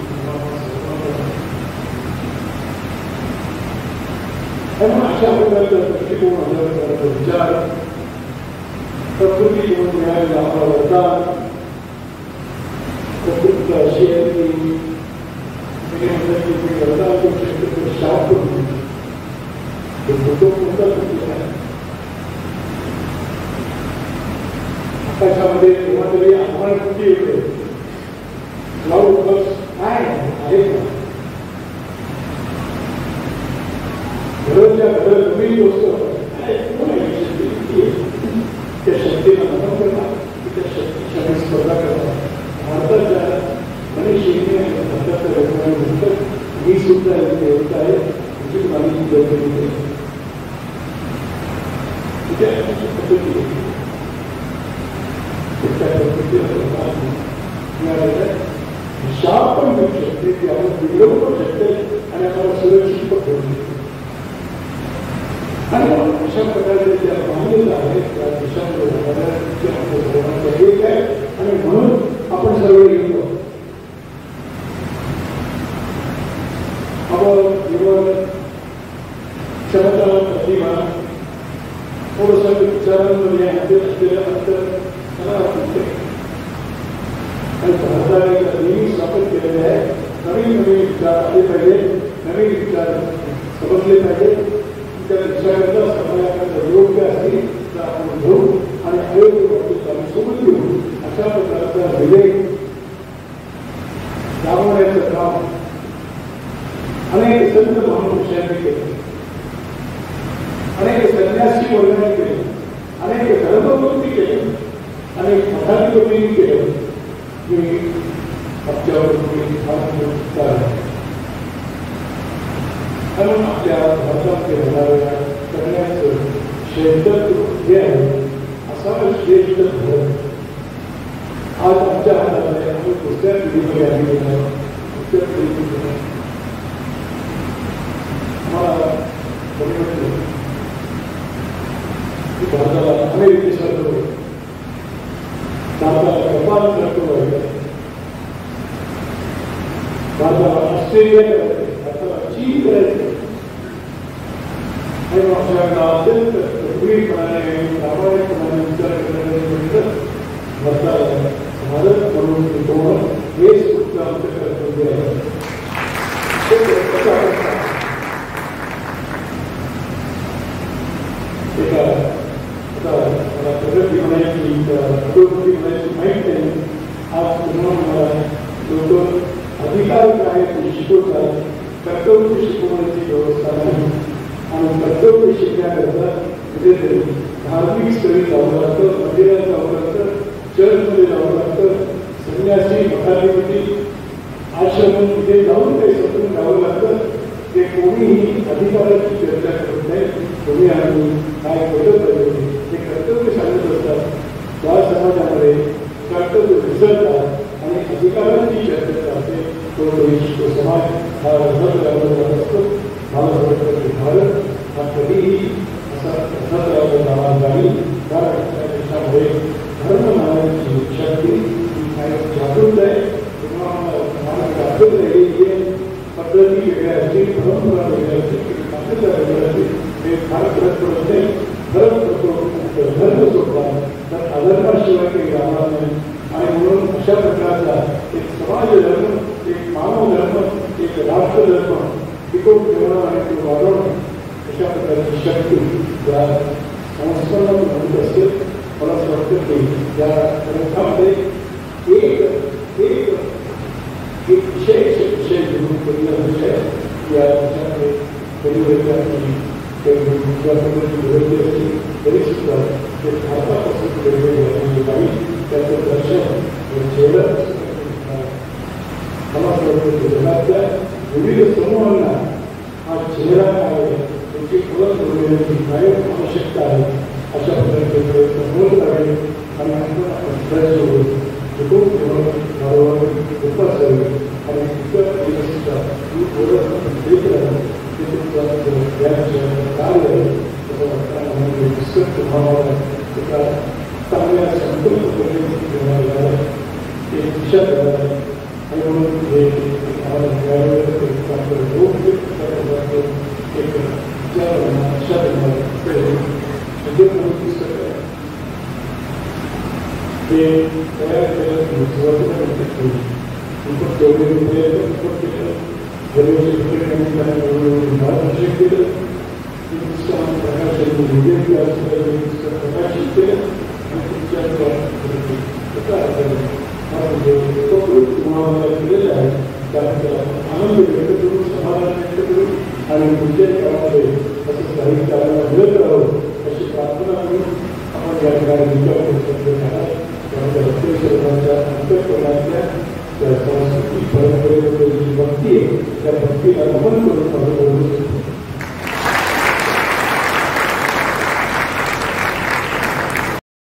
अशा प्रकारचा दृष्टिकोन आपल्याला विचार प्रकृती म्हणून मिळालेला आपला वरदान प्रकृतीचा अशी आहे की वरदान करू शकतो तो शाप करून तो फोटो कोणता कृती आहे. आकाशामध्ये तेव्हा तरी आम्हाला कृती येते क्लाउड बस काय आहे का घराच्या घर नवीन गोष्ट त्या शक्तीला नमन करणार त्या शक्तीच्या स्पर्धा करणार. भारताच्या मनुष्य भारताच्या लोकांना म्हणतात मी सुद्धा देवता आहे तुझी मालिकी जगली त्या पद्धती शाप पण मिळू शकते की आपण बिघडवू पण शकते आणि आम्हाला सुरक्षित पण करू शकतो. आणि अशा प्रकारचे ज्या मान्यता आहेत त्या देशामध्ये एक आहे आणि म्हणून आपण सर्व येतो. आपण जीवन क्षमता प्रतिभा थोडंसं विचारांमध्ये अंतर असलेलं अंतर मला वाटते आणि भारताने नेहमी स्थापन केलेले आहे. नवीन नवीन विचार आले पाहिजे, नवीन विचार समजले पाहिजे. त्या विचारांचा समाजाला योग्य असतील तर आपण घेऊ आणि अयोग्य बाबतीत आम्ही सोबत घेऊ. अशा प्रकारचा विवेक दाबवण्याचं काम अनेक वर्गाने केले, अनेक धर्मकृती केले, अनेक मठाधिपतींनी केले. मी आमच्यावरती आनंद आहे. कारण आपल्या भारतामध्ये होणाऱ्या करण्याचं श्रेष्ठत्व हे आहे. असा श्रेष्ठ धर्म आज आमच्या हातात आहे. आम्ही दुसऱ्या पिढीमध्ये आम्ही गेलो, दुसऱ्या पिढीमध्ये मला म्हटलं की भारताला अमेरिकेसारखं भारताला जपान सारखं व्हायचं, भारताला ऑस्ट्रेलिया करायचं, भारताला चीन करायचं. आणि आपल्याला अत्यंत गंभीरपणाने प्रामाणिकपणाने विचार करण्याने म्हटलं भारताला भारत म्हणून टिकवणं हेच फक्त आमचं कर्तव्य आहे. एका आता मला प्रगती म्हणायची अधोगती म्हणायची माहीत नाही. आज पुन्हा मला लोक अधिकार काय ते शिकवतात, कर्तव्य शिकवण्याची व्यवस्था नाही. आणि कर्तव्य शिकण्याकरता कुठेतरी धार्मिक स्थळी जावं लागतं, मंदिरात जावं लागतं, चर्चमध्ये जावं लागतं, संन्यासी मठाधिपती आश्रम तिथे जाऊन काही समजून जावं लागतं. ते कोणीही अधिकाराची चर्चा करत नाही. कोणी आम्ही काय केलं पाहिजे ते कर्तव्य सांगत असतात. त्या समाजामध्ये कर्तव्य विसरतात आणि अधिकारांची चर्चा चालते. तो देश तो समाज हा रथात राबवला असतो. मला वाटतं की भारत हा कधीही असा रथात राबवला नाही. कारण त्या देशामध्ये धर्म नावाची शक्ती ही काय जागृत आहे किंवा मला जागृत राहिलेली आहे. पद्धती वेगळ्या असतील, परंपरा वेगळ्या असतील, मान्यता वेगळ्या असतील, हे फार फरक पडत नाही. फरक पडतो धर्म सोडला तर अधर्माशिवाय काही राहणार नाही. आणि म्हणून अशा प्रकारचा एक समाज धर्म, एक मानव धर्म, एक राष्ट्र धर्म टिकवून ठेवणं आणि तो वाढवणं अशा प्रकारची शक्ती या संस्करणात म्हणत असते. मला असं वाटतं की या ग्रंथामध्ये एक एक एक विशेष विषय घेऊन पहिला विषय या देशामध्ये परिवर्तनाची ज्या प्रकारची विरोधी असतील तरी सुद्धा ते भारतापासून वेगवेगळे काही त्याचं दर्शन चेहरा मला असं वाटतं की जगातल्या विविध समूहांना हा चेहरा काय आहे त्याची ओळख करून कायम आवश्यकता आहे. अशा प्रकारचे प्रयत्न होत आहे आणि आपण प्रयत्न टिकवून ठेवणं वारंवार उपास आहे. आणि इतर दिवसांचा ही ओळख देत राहणं ते तुमचं कार्य आहे. असं वाटतं म्हणजे पुस्तक भावाला एका चांगल्या संकल्प करण्याला एक दिशा करायला आणि म्हणून हे आम्हाला त्यावेळेस एक चांगलं योग्य प्रकारचं एक विचार अशा प्रकारे म्हणजे म्हणून पुस्तक आहे ते तयार केलं सुरुवातीला खूपच तेवढे रुपये खूपच केलं. दरवर्षी भारतवर्षक केलं ते पुस्तक आम्ही प्रकाशित विद्यार्थी असं पुस्तक प्रकाशित केलं आणि तुमच्या तुम्हाला केलेलं आहे. त्याबद्दल आनंद व्यक्त करू, समाधान व्यक्त करू आणि पुढच्याही काळामध्ये असं साहित्य आपल्याला मिळत राहावं अशी प्रार्थना करून आपण या ठिकाणी विचार करू शकतो. त्यामध्ये रत्नेश्वरांच्या अंतःकरणातल्या त्या सांस्कृतिक परंपरेबद्दल जी भक्ती आहे त्या भक्तीला नमन करून